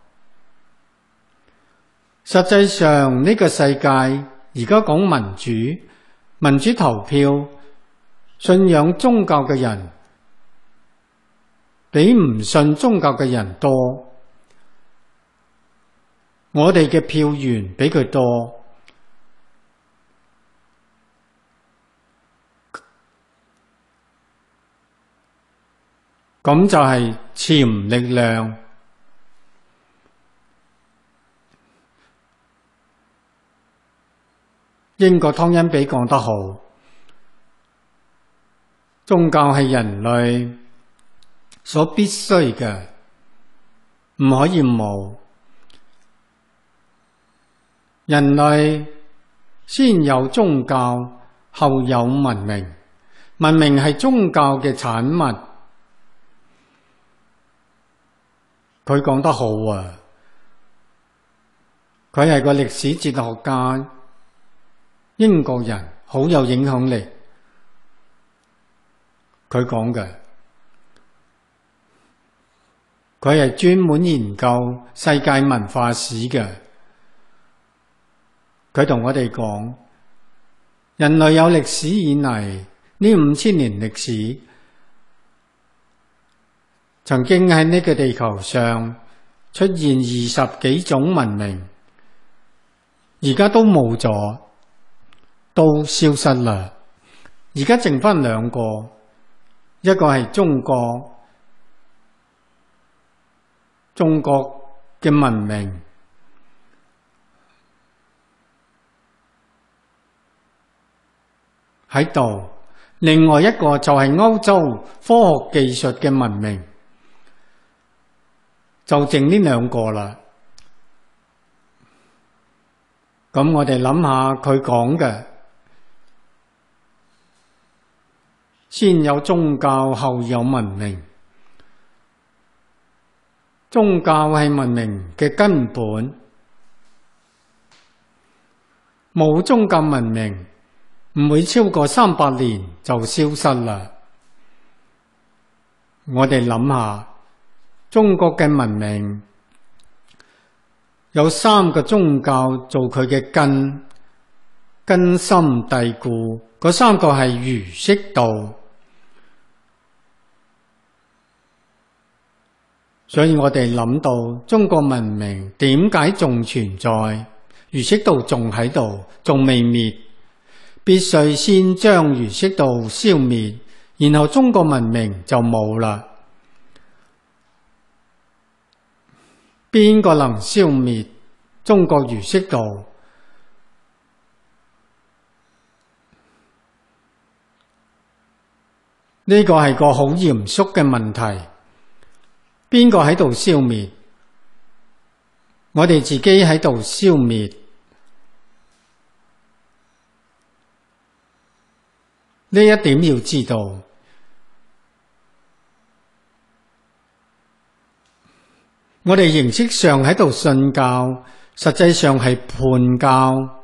實際上呢個世界而家講民主，民主投票，信仰宗教嘅人比唔信宗教嘅人多。我哋嘅票源比佢多，咁就係潛力量。英國湯恩比講得好，宗教係人類所必須嘅，唔可以冇。人類先有宗教，後有文明，文明係宗教嘅產物。佢講得好啊！佢係個歷史哲學家，英國人，好有影響力。佢講嘅，佢係專門研究世界文化史嘅。佢同我哋講，人類有歷史以嚟，呢五千年歷史，曾經喺呢個地球上出現二十幾種文明，而家都冇咗，都消失啦。而家剩返兩個，一個係中國，中國嘅文明喺度，另外一個就係歐洲科學技術嘅文明。就剩呢兩個啦。咁我哋諗下佢講嘅，先有宗教，後有文明。宗教係文明嘅根本，冇宗教文明唔會超過三百年就消失啦。我哋諗下。中國嘅文明有三個宗教做佢嘅根，根深蒂固。嗰三個係儒釋道，所以我哋諗到中國文明點解仲存在，儒釋道仲喺度，仲未滅，必須先將儒釋道消滅，然後中國文明就冇啦。邊個能消滅中國儒釋道？呢個係個好嚴肅嘅問題。邊個喺度消滅？ 我哋自己喺度消滅。呢一點要知道，我哋形式上喺度信教，實際上係叛教，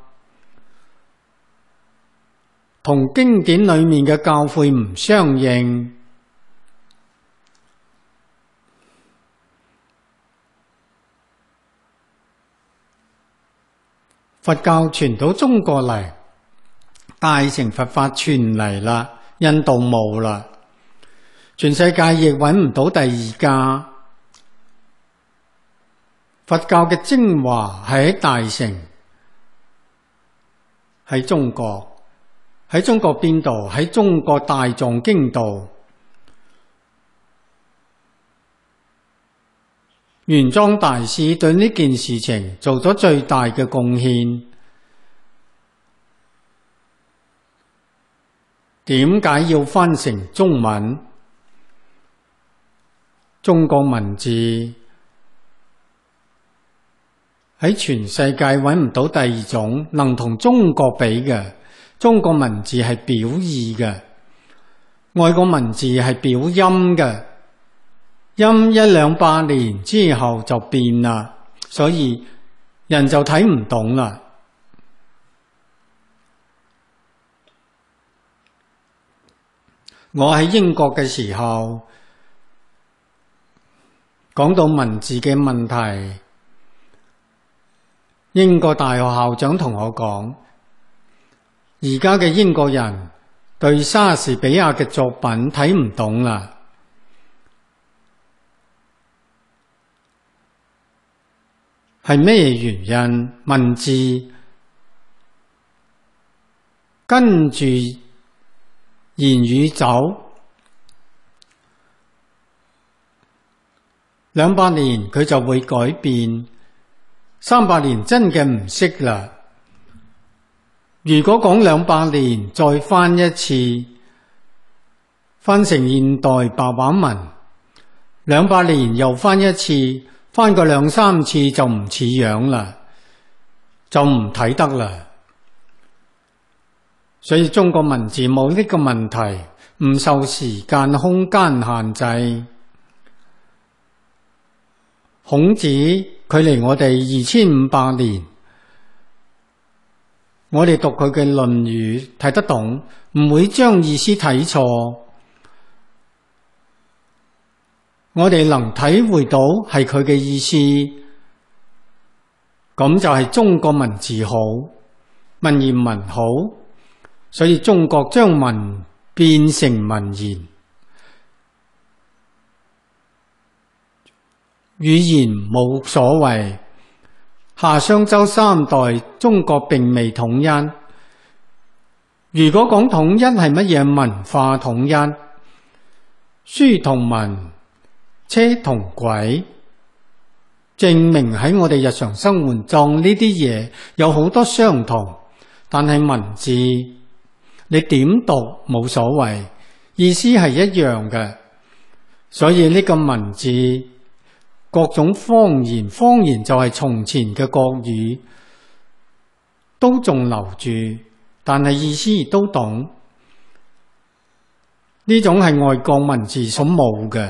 同經典裏面嘅教誨唔相應。佛教傳到中國嚟，大乘佛法傳嚟啦，印度冇啦，全世界亦揾唔到第二家。佛教嘅精華係喺大乘，喺中國，喺中國邊度？喺中國大藏經度。玄奘大師對呢件事情做咗最大嘅貢獻。點解要翻成中文？中國文字喺全世界揾唔到第二種能同中國比嘅。中國文字係表意嘅，外國文字係表音嘅。音一兩百年之後就變啦，所以人就睇唔懂啦。我喺英國嘅時候，講到文字嘅問題，英國大學校長同我講，而家嘅英國人對莎士比亞嘅作品睇唔懂啦。係咩原因？文字跟住言語走，兩百年佢就會改變，三百年真嘅唔識啦。如果講兩百年再翻一次，翻成現代白話文，兩百年又翻一次，翻個兩三次就唔似樣啦，就唔睇得啦。所以中國文字冇呢個問題，唔受時間空間限制。孔子距離我哋二千五百年，我哋讀佢嘅《論語》睇得懂，唔會將意思睇錯。我哋能體會到係佢嘅意思，咁就係中國文字好，文言文好。所以中國將文變成文言，語言冇所謂。夏商周三代中國並未統一。如果講統一係乜嘢？文化統一，書同文，車同軌，證明喺我哋日常生活中呢啲嘢有好多相同，但係文字你點讀冇所謂，意思係一樣嘅。所以呢個文字各種方言，方言就係從前嘅國語，都仲留住，但係意思亦都懂。呢種係外國文字所冇嘅。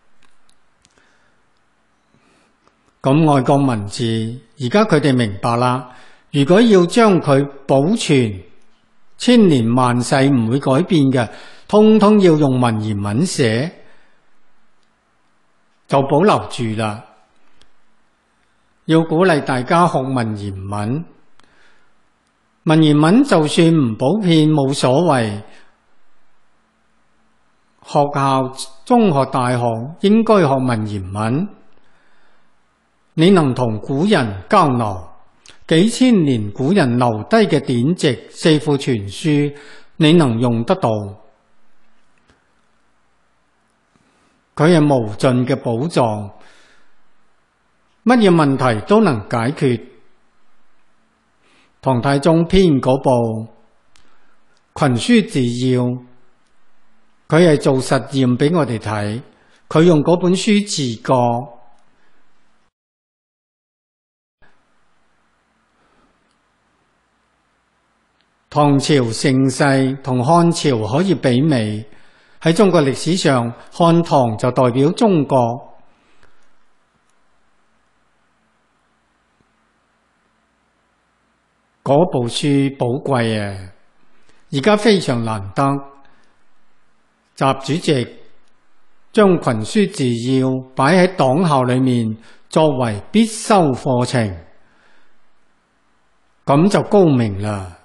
咁外國文字而家佢哋明白啦，如果要將佢保存千年萬世唔會改變嘅，通通要用文言文寫，就保留住啦。要鼓勵大家學文言文，文言文就算唔普遍冇所謂，學校、中學、大學應該學文言文。你能同古人交流，幾千年古人留低嘅典籍、四庫全書，你能用得到，佢係無盡嘅寶藏，乜嘢問題都能解決。唐太宗編嗰部群書治要，佢係做實驗俾我哋睇，佢用嗰本書自覺。 唐朝盛世同漢朝可以媲美，喺中國歷史上，漢唐就代表中國。嗰部書寶貴啊，而家非常難得。習主席將群書治要擺喺黨校裏面作為必修課程，咁就高明啦，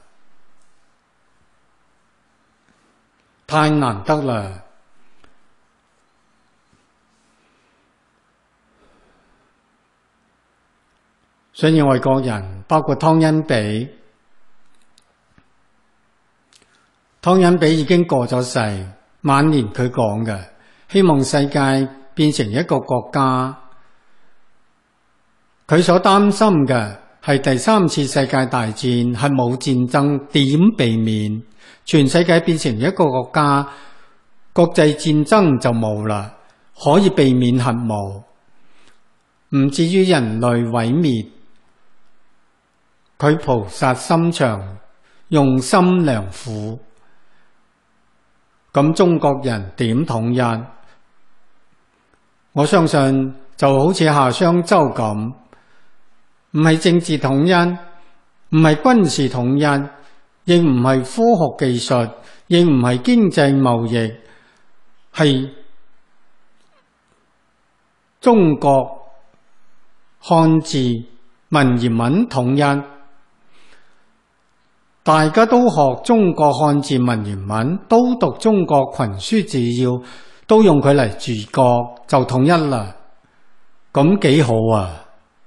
太難得啦。所以外國人包括湯恩比，湯恩比已經過咗世，晚年佢講嘅，希望世界變成一個國家。佢所擔心嘅係第三次世界大戰，核武戰爭點避免？全世界變成一個國家，國際戰爭就冇啦，可以避免核武，唔至於人類毀滅。佢菩薩心腸，用心良苦。咁中國人點統一？我相信就好似夏商周咁，唔係政治統一，唔係軍事統一，亦唔係科學技術，亦唔係經濟貿易，係中國漢字文言文統一。大家都學中國漢字文言文，都讀中國群書治要，都用佢嚟治國，就統一啦。咁幾好啊！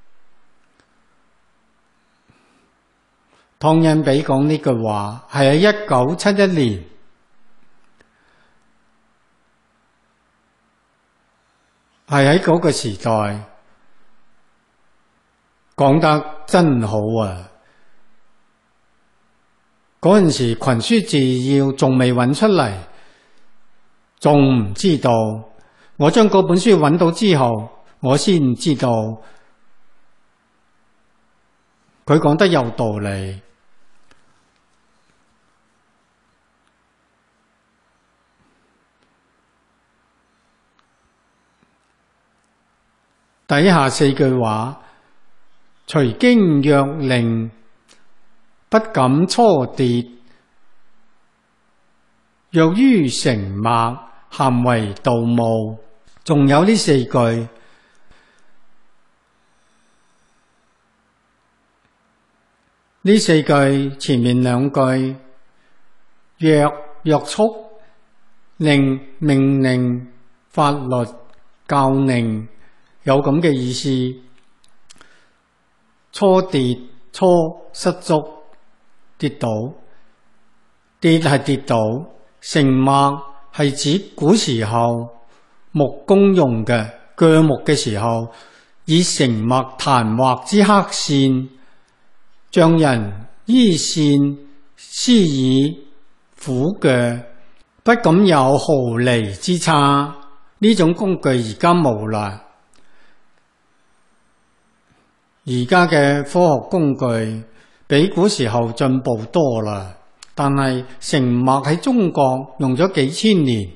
湯恩比講呢句話係喺一九七一年，係喺嗰個時代講得真好啊！嗰陣時群書治要仲未揾出嚟，仲唔知道。我將嗰本書揾到之後，我先知道佢講得有道理。底下四句話：隨經若令，不敢初跌；若於成脈，咸為盜墓。仲有呢四句，呢四句前面兩句，若約束，令命令，法律教令，有咁嘅意思。初跌，初失足，跌倒，跌係跌倒。成脈係指古時候木工用嘅鋸木嘅時候，以成脈彈畫之黑線，匠人依線施以苦鋸，不敢有毫厘之差。呢種工具而家冇啦。而家嘅科學工具比古時候進步多啦，但係成脈喺中國用咗幾千年，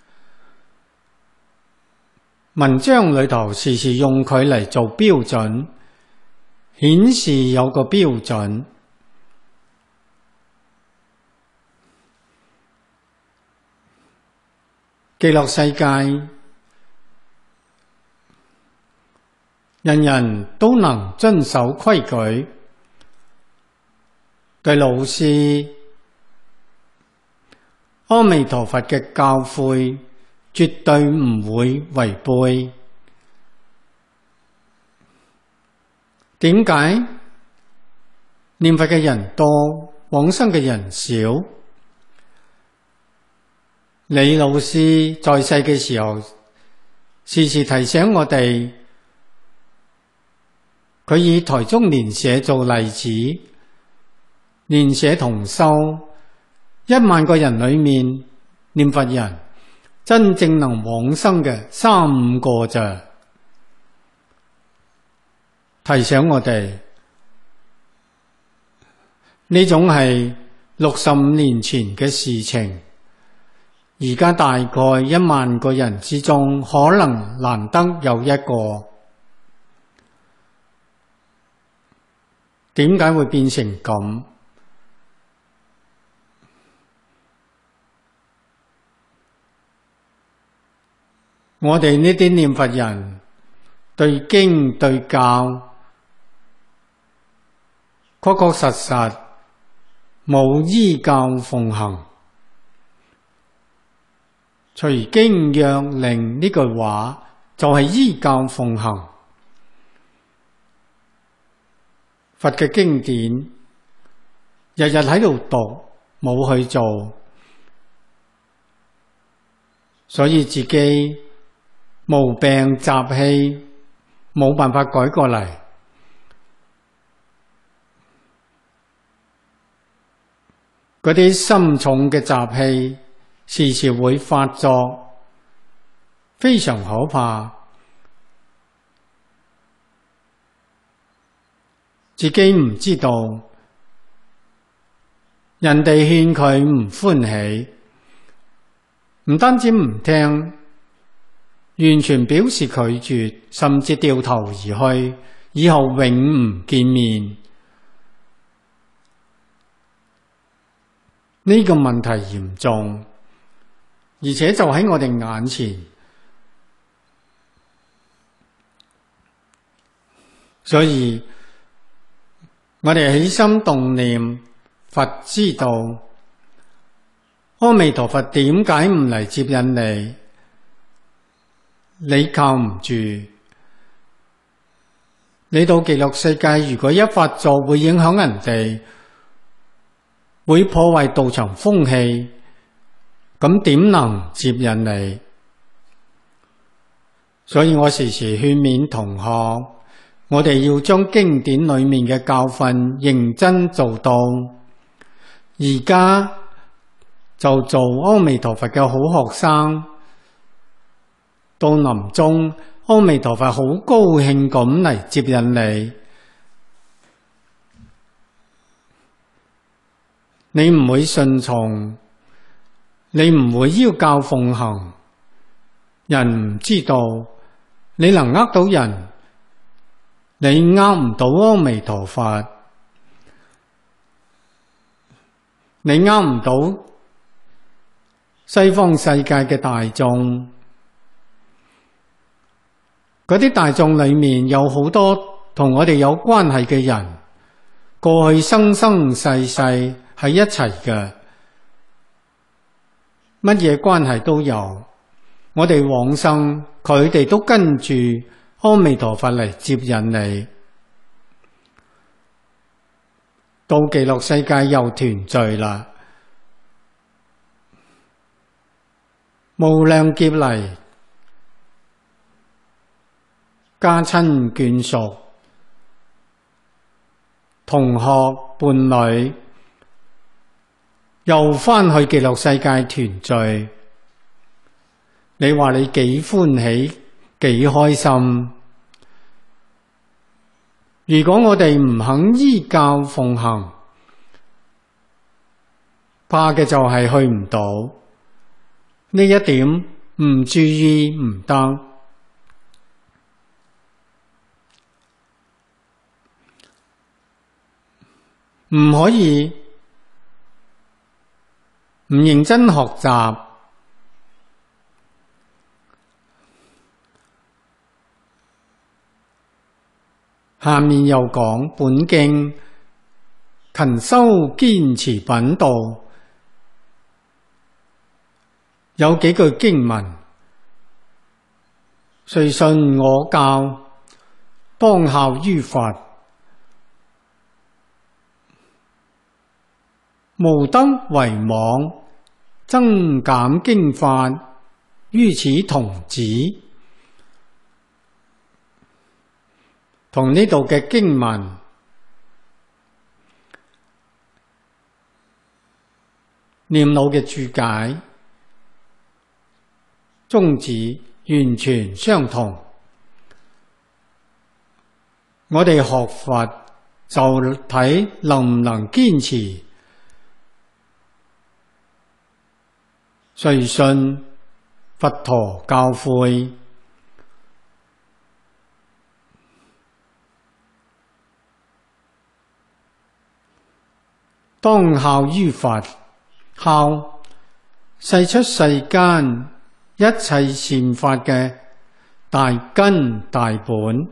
文章裏頭時時用佢嚟做標準，顯示有個標準。極樂世界，人人都能遵守規矩，對老師阿彌陀佛嘅教誨絕對唔會違背。點解念佛嘅人多，往生嘅人少？李老師在世嘅時候，時時提醒我哋，佢以台中蓮社做例子，蓮社同修一萬個人裏面，念佛人真正能往生嘅三五個咋。提醒我哋呢種係六十五年前嘅事情，而家大概一萬個人之中，可能難得有一個。點解會變成咁？我哋呢啲念佛人對經對教確確實實冇依教奉行。隨經若令呢句話就係依教奉行。佛嘅經典日日喺度讀，冇去做，所以自己毛病習氣冇辦法改過嚟。嗰啲深重嘅習氣時時會發作，非常可怕。自己唔知道，人哋勸佢唔歡喜，唔單止唔聽，完全表示拒絕，甚至掉頭而去，以後永唔見面。呢個問題嚴重，而且就喺我哋眼前，所以我哋起心動念，佛知道。阿彌陀佛點解唔嚟接引你？你靠唔住。你到極樂世界，如果一發作會影響人哋，會破壞道場風氣，咁點能接引你？所以我時時勸勉同學，我哋要將經典裏面嘅教訓認真做到。而家就做阿彌陀佛嘅好學生，到臨終阿彌陀佛好高興咁嚟接引你。你唔會順從，你唔會要教奉行，人唔知道，你能呃到人，你呃唔到阿彌陀佛，你呃唔到西方世界嘅大眾。嗰啲大眾裏面有好多同我哋有關係嘅人，過去生生世世喺一齊嘅，乜嘢關係都有。我哋往生，佢哋都跟住阿彌陀佛嚟接引你，到極樂世界又團聚啦。無量劫嚟，家親眷屬、同學伴侶，又返去極樂世界團聚。你話你幾歡喜幾開心？如果我哋唔肯依教奉行，怕嘅就係去唔到。呢一點唔注意唔得。唔可以唔認真學習。下面又講本經勤修堅持品道，有幾句經文：誰信我教，當效於佛，無得為妄，增減經法，於此同旨。同呢度嘅經文念老嘅注解宗旨完全相同。我哋學佛就睇能唔能堅持遂信佛陀教誨，當效於佛，效世出世間一切善法嘅大根大本。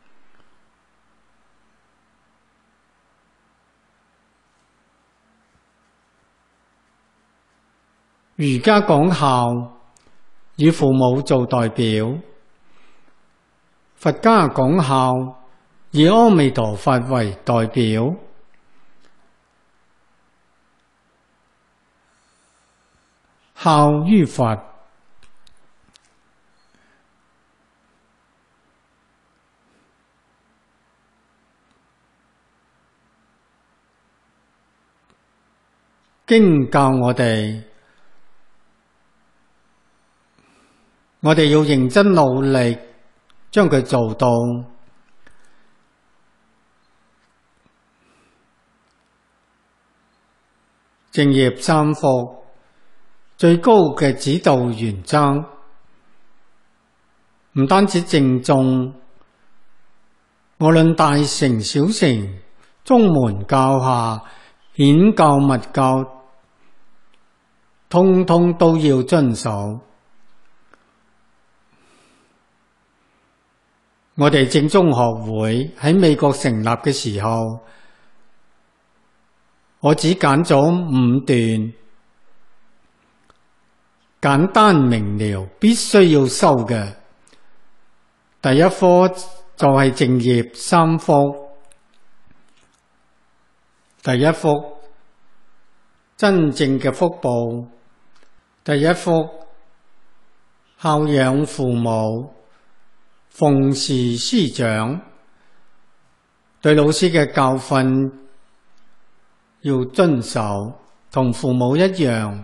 儒家講孝，以父母做代表；佛家講孝，以阿彌陀佛為代表。孝於佛，經教我哋，我哋要認真努力，將佢做到。正業三福最高嘅指導原則，唔單止正宗，無論大乘小乘、宗門教下、顯教密教，通通都要遵守。我哋正宗學會喺美國成立嘅時候，我只揀咗五段簡單明了必須要修嘅。第一科就係正業三福。第一福真正嘅福報，第一福孝養父母，奉事師長，對老師嘅教訓要遵守，同父母一樣。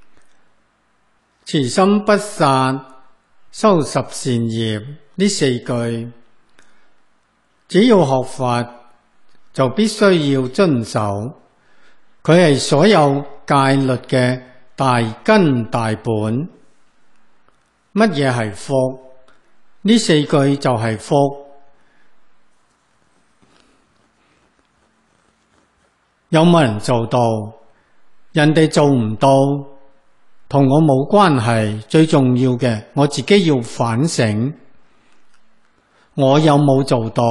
慈心不殺，修十善業，呢四句，只要學佛就必須要遵守，佢係所有戒律嘅大根大本。乜嘢係福？呢四句就係福。有冇人做到？人哋做唔到，同我冇關係。最重要嘅，我自己要反省，我有冇做到？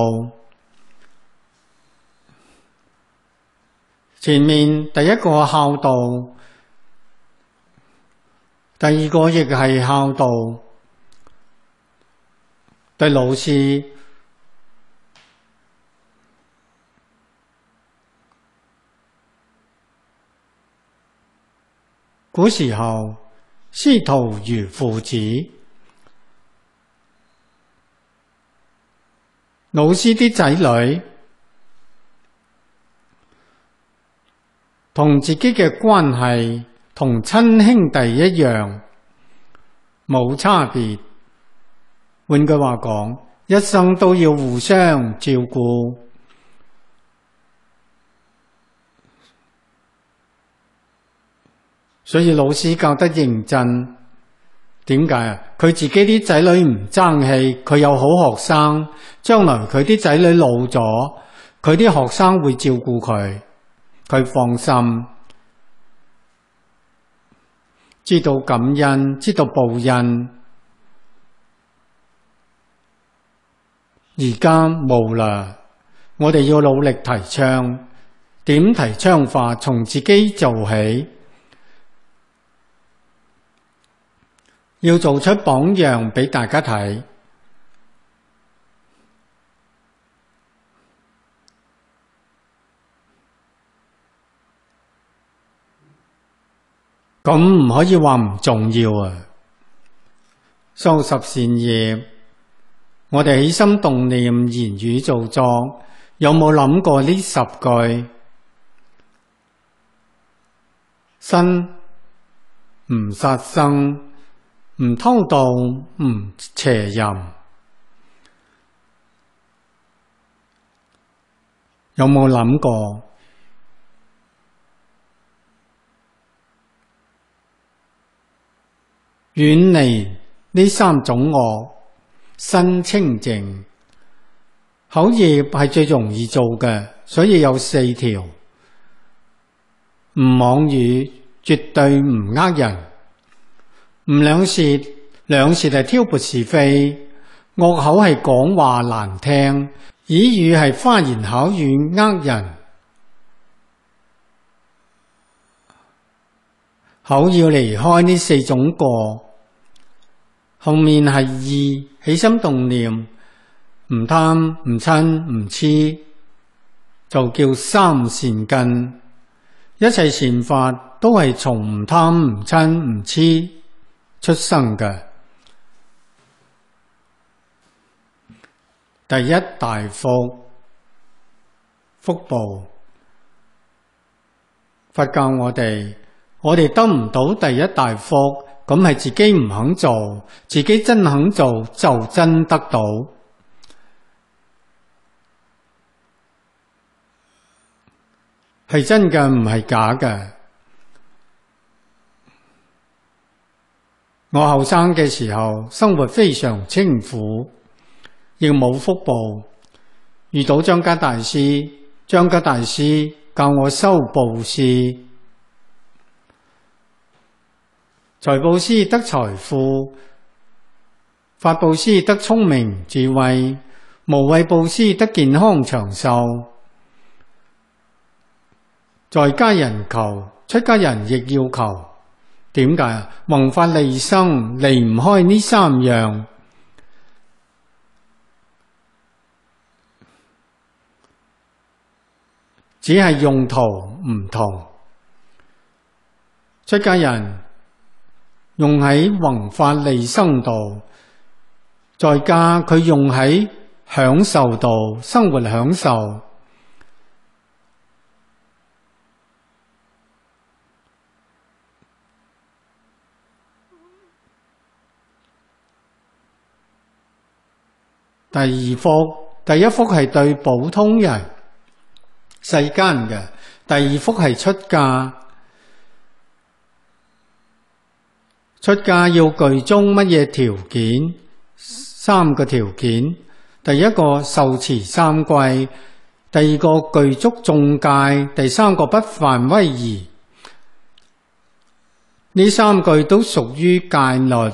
前面第一個孝道，第二個亦係孝道，對老師古時候師徒如父子，老師啲仔女同自己嘅關係同親兄弟一樣，冇差別。換句話講，一生都要互相照顧。所以老師教得認真，點解啊？佢自己啲仔女唔爭氣，佢有好學生，將來佢啲仔女老咗，佢啲學生會照顧佢，佢放心，知道感恩，知道報恩。而家冇啦，我哋要努力提倡。點提倡法？從自己做起。要做出榜樣俾大家睇。咁唔可以話唔重要啊！修十善業，我哋起心動念、言語造作，有冇諗過呢十句？身唔殺生，唔偷盜，唔邪淫，有冇諗過？ 遠離呢三種惡，身清淨。口業係最容易做嘅，所以有四條。唔妄語，絕對唔呃人；唔兩舌，兩舌係挑撥是非；惡口係講話難聽；綺語係花言巧語呃人。口要離開呢四種過，後面係意，起心動念，唔貪唔嗔唔痴，就叫三善根。一切善法都係從唔貪唔嗔唔痴出生嘅。第一大福，福報。佛教我哋，我哋得唔到第一大福，咁係自己唔肯做，自己真肯做就真得到。係真嘅，唔係假嘅。我後生嘅時候，生活非常清苦，亦冇福報。遇到張家大師，張家大師教我修布施。財布施得財富，法布施得聰明智慧，無畏布施得健康長壽。在家人求，出家人亦要求。點解啊？弘法利生離唔開呢三樣。只係用途唔同。出家人用喺弘法利生度，在家佢用喺享受度，生活享受。第二福，第一福係對普通人世間嘅，第二福係出家。出家要具足乜嘢條件？三個條件。第一個受持三歸，第二個具足眾戒，第三個不犯威儀。呢三句都屬於戒律。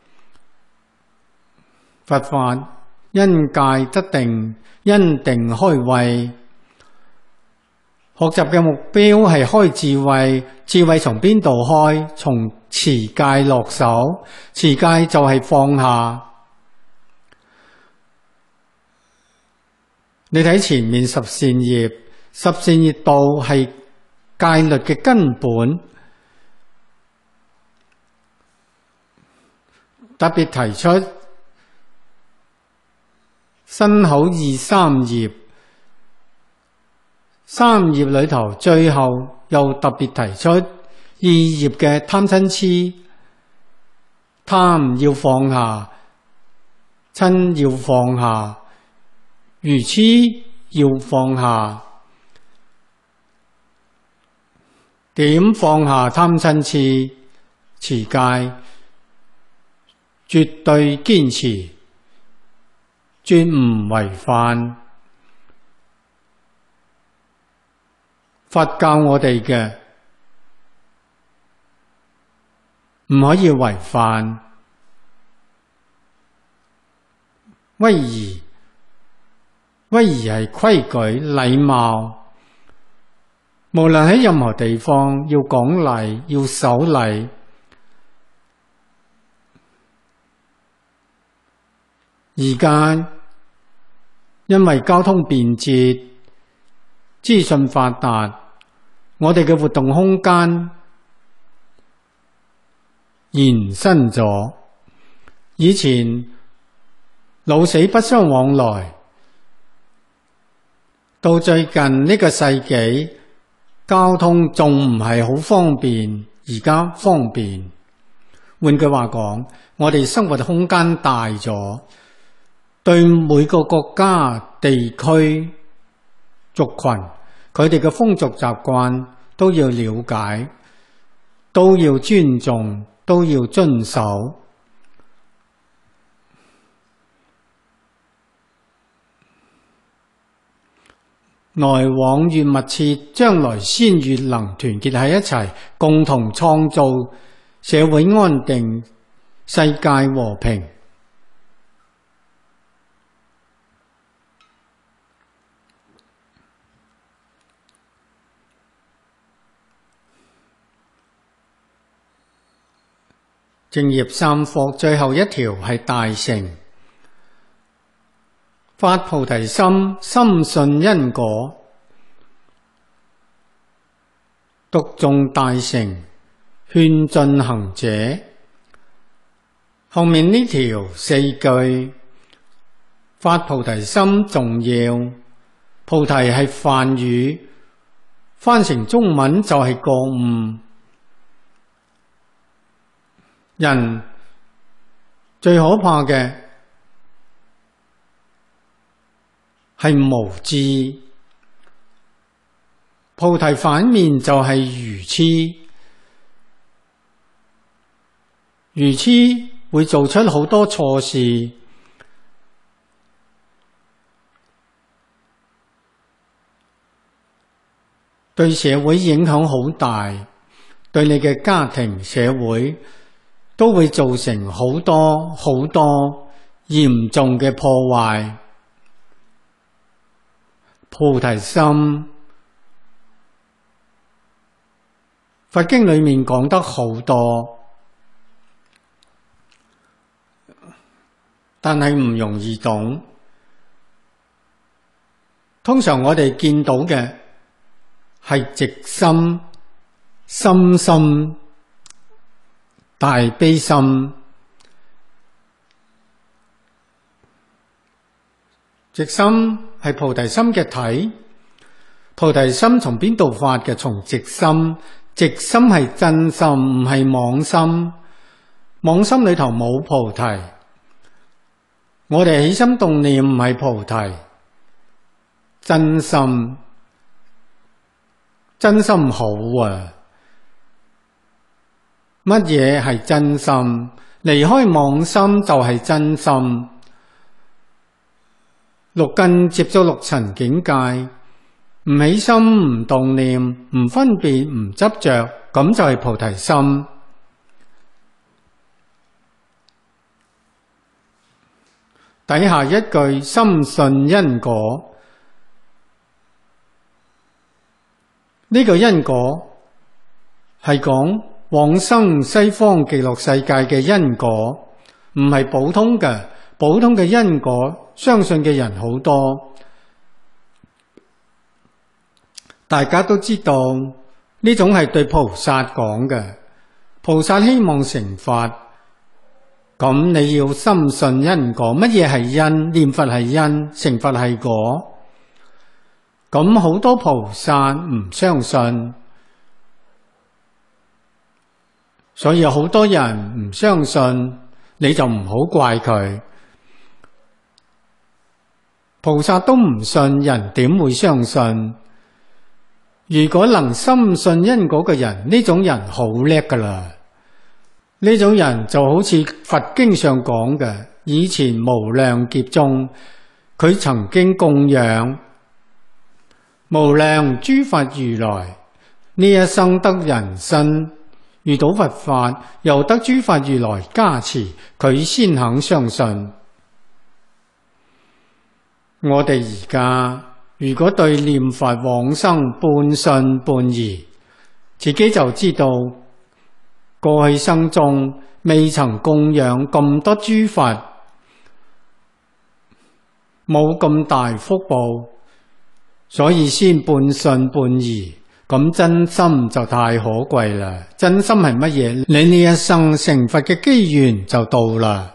佛法因戒得定，因定開慧。學習嘅目標係開智慧，智慧從邊度開？從持戒落手，持戒就係放下。你睇前面十善業，十善業道係戒律嘅根本，特別提出身口意三業。三業裏頭，最後又特別提出意業嘅貪嗔癡。貪要放下，嗔要放下，愚癡要放下。點放下貪嗔癡？持戒，絕對堅持，絕唔違犯。佛教我哋嘅唔可以違犯。威儀，威儀係規矩禮貌，無論喺任何地方要講禮，要守禮。而家因為交通便捷，資訊發達，我哋嘅活動空間延伸咗。以前老死不相往來，到最近呢個世紀，交通仲唔係好方便，而家方便。換句話講，我哋生活空間大咗，對每個國家、地區、族群，佢哋嘅風俗習慣都要了解，都要尊重， 都要遵守。來往越密切，將來先越能團結喺一齊，共同創造社會安定、世界和平。正業三課最後一條係大乘，發菩提心，深信因果，讀誦大乘，勸進行者。後面呢條四句，發菩提心重要。菩提係梵語，翻成中文就係覺悟。人最可怕嘅係無知，菩提反面就係愚癡。愚癡會做出好多錯事，對社會影響好大，對你嘅家庭、社會都會造成好多好多嚴重嘅破壞。菩提心，佛經裏面講得好多，但係唔容易懂。通常我哋見到嘅係直心、深心、大悲心。直心係菩提心嘅體，菩提心從邊度發嘅？從直心。直心係真心，唔係妄心。妄心裏頭冇菩提。我哋起心動念唔係菩提，真心，真心好啊！乜嘢係真心？離開妄心就係真心。六根接觸六塵境界，唔起心唔動念，唔分別唔執着，咁就係菩提心。底下一句深信因果，呢個因果係講往生西方極樂世界嘅因果，唔係普通嘅。普通嘅因果，相信嘅人好多，大家都知道呢種係對菩薩講嘅。菩薩希望成佛，咁你要深信因果。乜嘢係因？念佛係因，成佛係果。咁好多菩薩唔相信，所以有好多人唔相信，你就唔好怪佢。菩薩都唔信，人點會相信？如果能深信因果嘅人，呢種人好叻噶啦。呢種人就好似佛經上講嘅，以前無量劫中，佢曾經供養無量諸佛如來，呢一生得人身，遇到佛法，又得諸佛如來加持，佢先肯相信。我哋而家如果對念佛往生半信半疑，自己就知道過去生中未曾供養咁多諸佛，冇咁大福報，所以先半信半疑。咁真心就太可貴啦！真心係乜嘢？你呢一生成佛嘅機緣就到啦。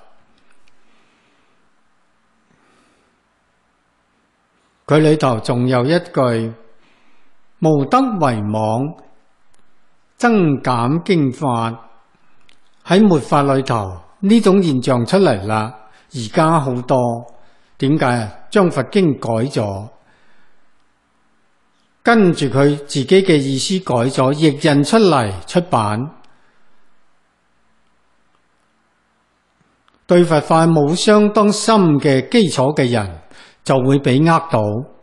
佢裏頭仲有一句：無得為妄，增減經法。喺末法裏頭呢種現象出嚟啦，而家好多。點解啊？將佛經改咗，跟住佢自己嘅意思改咗，譯印出嚟出版。 對佛法冇相當深嘅基礎嘅人，就會被呃到。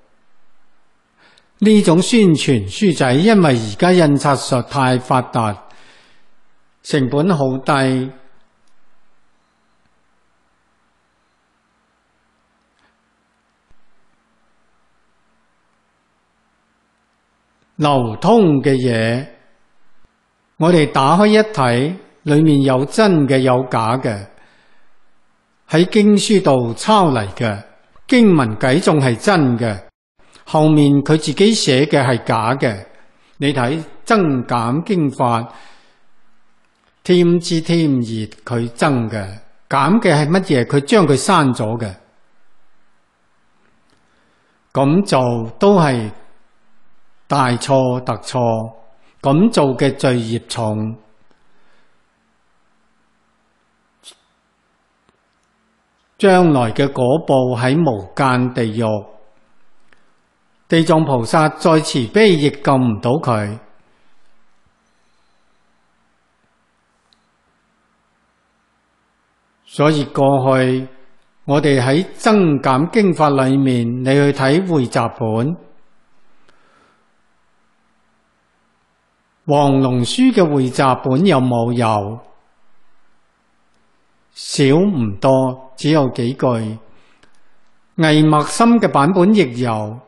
呢種宣傳書仔，因為而家印刷術太發達，成本好低，流通嘅嘢，我哋打開一睇，裏面有真嘅有假嘅，喺經書度抄嚟嘅，經文偈仲係真嘅，後面佢自己寫嘅係假嘅。你睇增減經法，添之添熱佢增嘅，減嘅係乜嘢？佢將佢刪咗嘅，咁做都係大錯特錯，咁做嘅罪業重，將來嘅果報喺無間地獄，地藏菩薩再慈悲亦救唔到佢。所以過去我哋喺增減經法裏面，你去睇匯集本黃龍書嘅匯集本有冇？有，少唔多，只有幾句。魏默深嘅版本亦有，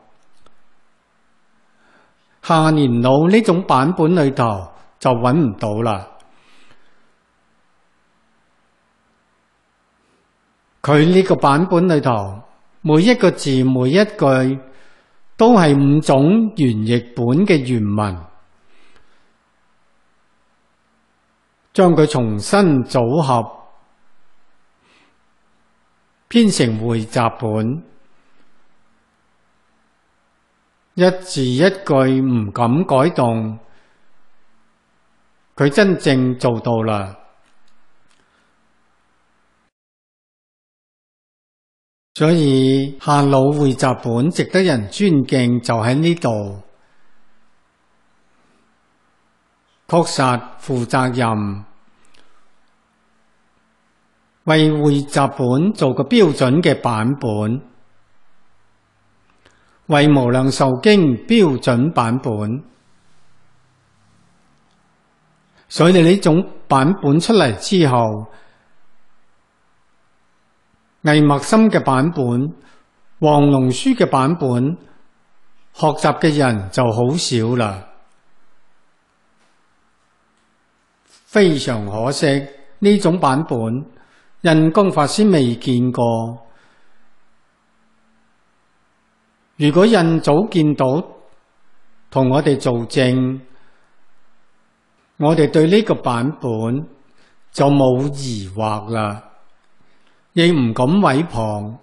下年老呢種版本裏頭就揾唔到啦。佢呢個版本裏頭，每一個字每一句都係五種原譯本嘅原文，將佢重新組合編成匯集本，一字一句唔敢改動，佢真正做到啦。所以下老匯集本值得人尊敬，就喺呢度，確實負責任，為匯集本做個標準嘅版本，為無量壽經標準版本。所以呢種版本出嚟之後，魏默深嘅版本、黃龍書嘅版本，學習嘅人就好少啦。非常可惜，呢種版本印光法師未見過。如果印祖見到，同我哋做證，我哋對呢個版本就冇疑惑啦。亦唔敢毀謗。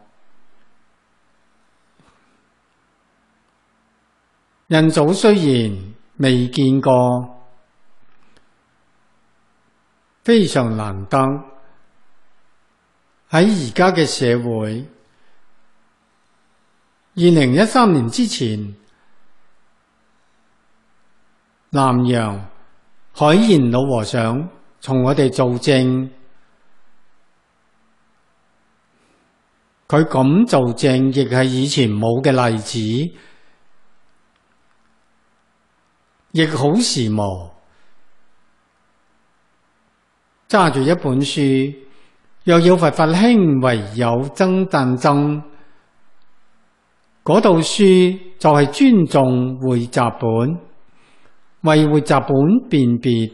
印祖雖然未見過，非常難得喺而家嘅社會。二零一三年之前，南陽海賢老和尚從我哋做證。佢咁做證，亦係以前冇嘅例子，亦好時髦。揸住一本書，若要佛法興，唯有僧讚僧。嗰套書就係尊重匯集本，為匯集本辨別。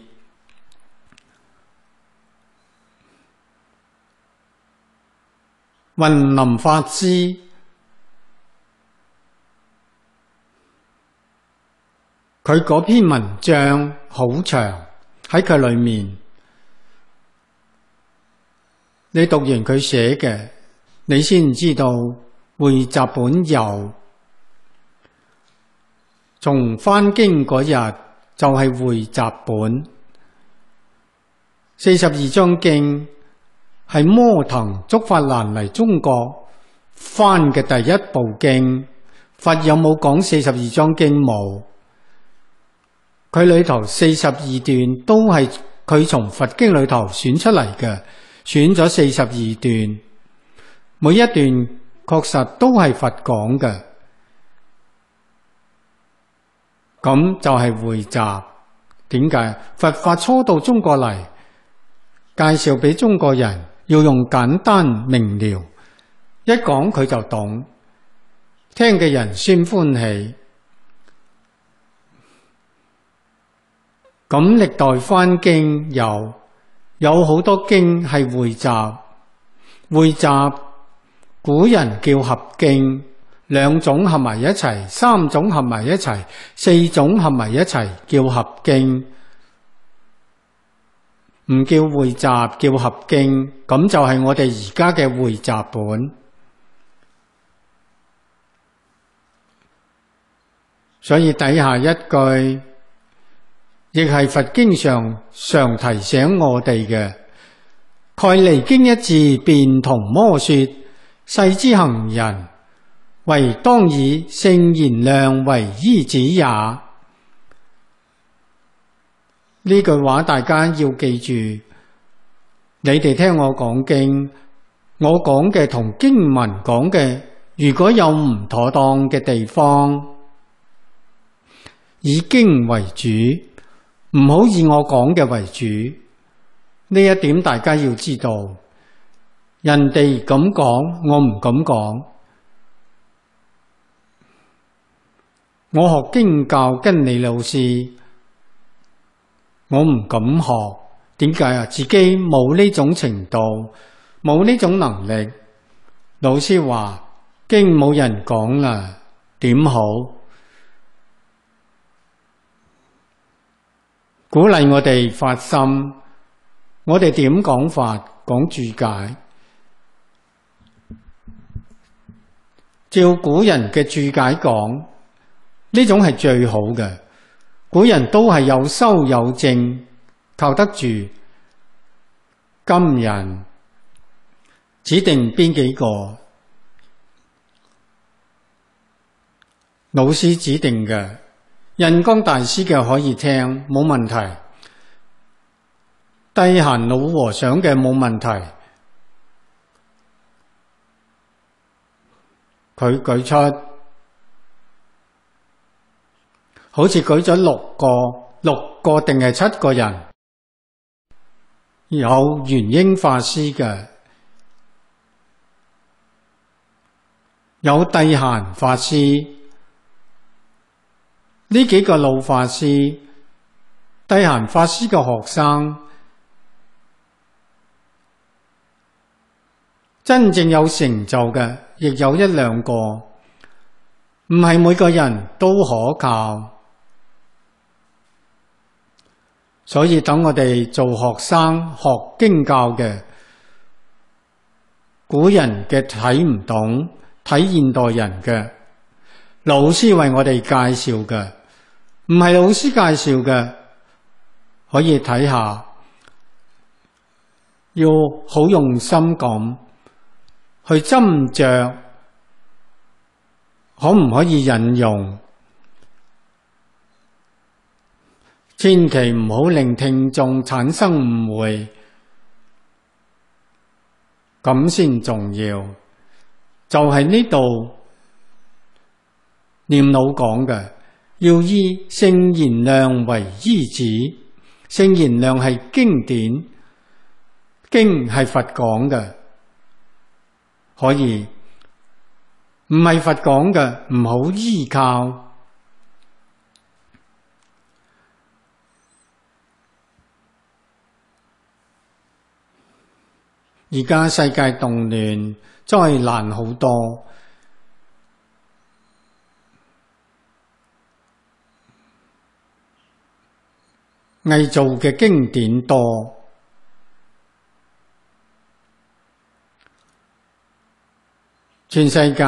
雲林法師佢嗰篇文章好長，喺佢裏面，你讀完佢寫嘅，你先知道匯集本有。從翻經嗰日就係匯集本，四十二章經。係摩騰竺法蘭嚟中國翻嘅第一部經，佛有冇講四十二章經？冇。佢裏頭四十二段都係佢從佛經裏頭選出嚟嘅， 選咗四十二段，每一段確實都係佛講嘅，咁就係匯集。點解？佛法初到中國嚟，介紹俾中國人，要用簡單明了，一講佢就懂，聽嘅人先歡喜。咁歷代翻經有有好多經係匯集，匯集古人叫合經，兩種合埋一齊，三種合埋一齊，四種合埋一齊叫合經，唔叫匯集，叫合經。咁就係我哋而家嘅匯集本。所以底下一句亦係佛經上常提醒我哋嘅，蓋離經一字，便同魔說，世之行人，唯當以聖賢量為依止也。呢句話大家要記住，你哋聽我講經，我講嘅同經文講嘅，如果有唔妥當嘅地方，以經為主，唔好以我講嘅為主。呢一點大家要知道，人哋咁講，我唔咁講。我學經教跟你老師，我唔敢學。點解啊？自己冇呢種程度，冇呢種能力。老師話經冇人講啦，點好？鼓勵我哋發心，我哋點講法？講注解，照古人嘅注解講，呢種係最好嘅。古人都係有修有證，靠得住。今人指定邊幾個？老師指定嘅。印光大師嘅可以聽，冇問題。諦閑老和尚嘅冇問題。佢舉出，好似舉咗六個，六個定係七個人，有元英法師嘅，有諦閑法師。呢幾個老法師，諦閑法師嘅學生，真正有成就嘅，亦有一兩個，唔係每個人都可靠。所以等我哋做學生學經教嘅，古人嘅睇唔懂，睇現代人嘅，老師為我哋介紹嘅，唔係老師介紹嘅，可以睇下，要好用心咁去斟酌，可唔可以引用？千祈唔好令聽眾產生誤會，咁先重要。就係呢度念老講嘅，要以聖賢量為依止。聖賢量係經典，經係佛講嘅，可以唔係佛講嘅，唔好依靠。而家世界動亂，災難好多，偽造嘅經典多，全世界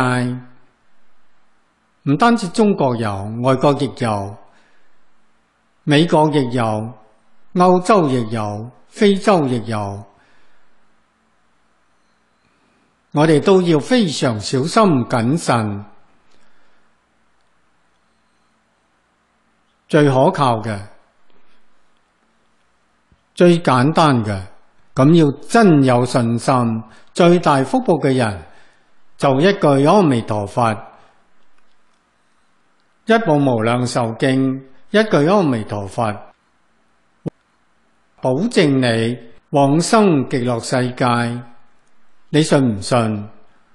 唔單止中國有，外國亦有，美國亦有，歐洲亦有，非洲亦有。我哋都要非常小心謹慎。最可靠嘅、最簡單嘅， 咁要真有信心，最大福報嘅人就一句阿彌陀佛，一部無量壽經，一句阿彌陀佛，保證你往生極樂世界。你信唔信？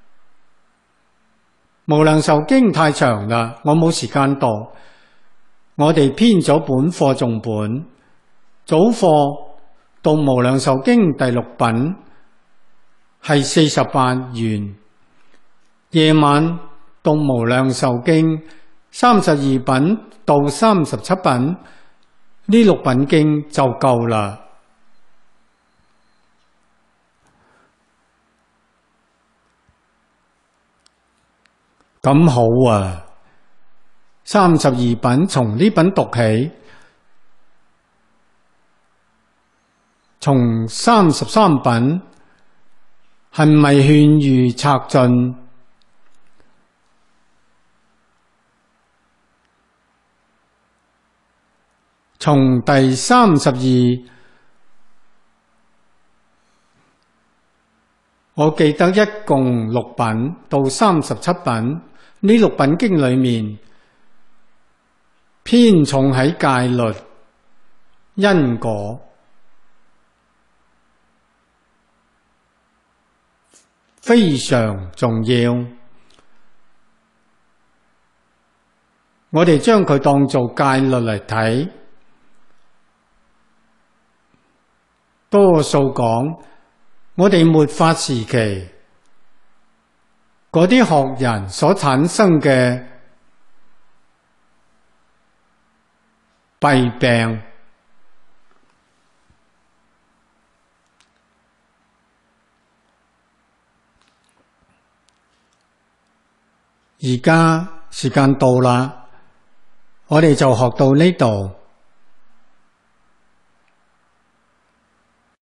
無量壽經太長啦，我冇時間讀。我哋編咗本課重本，早課讀無量壽經第六品係四十八願，夜晚讀無量壽經三十二品到三十七品，呢六品經就夠啦。咁好啊，三十二品從呢品讀起，從三十三品係咪勸喻策進？從第三十二，我記得一共六品到三十七品，呢六品經裏面偏重喺戒律、因果，非常重要。我哋將佢當做戒律嚟睇，多數講我哋末法時期嗰啲學人所產生嘅弊病，而家時間到啦，我哋就學到呢度。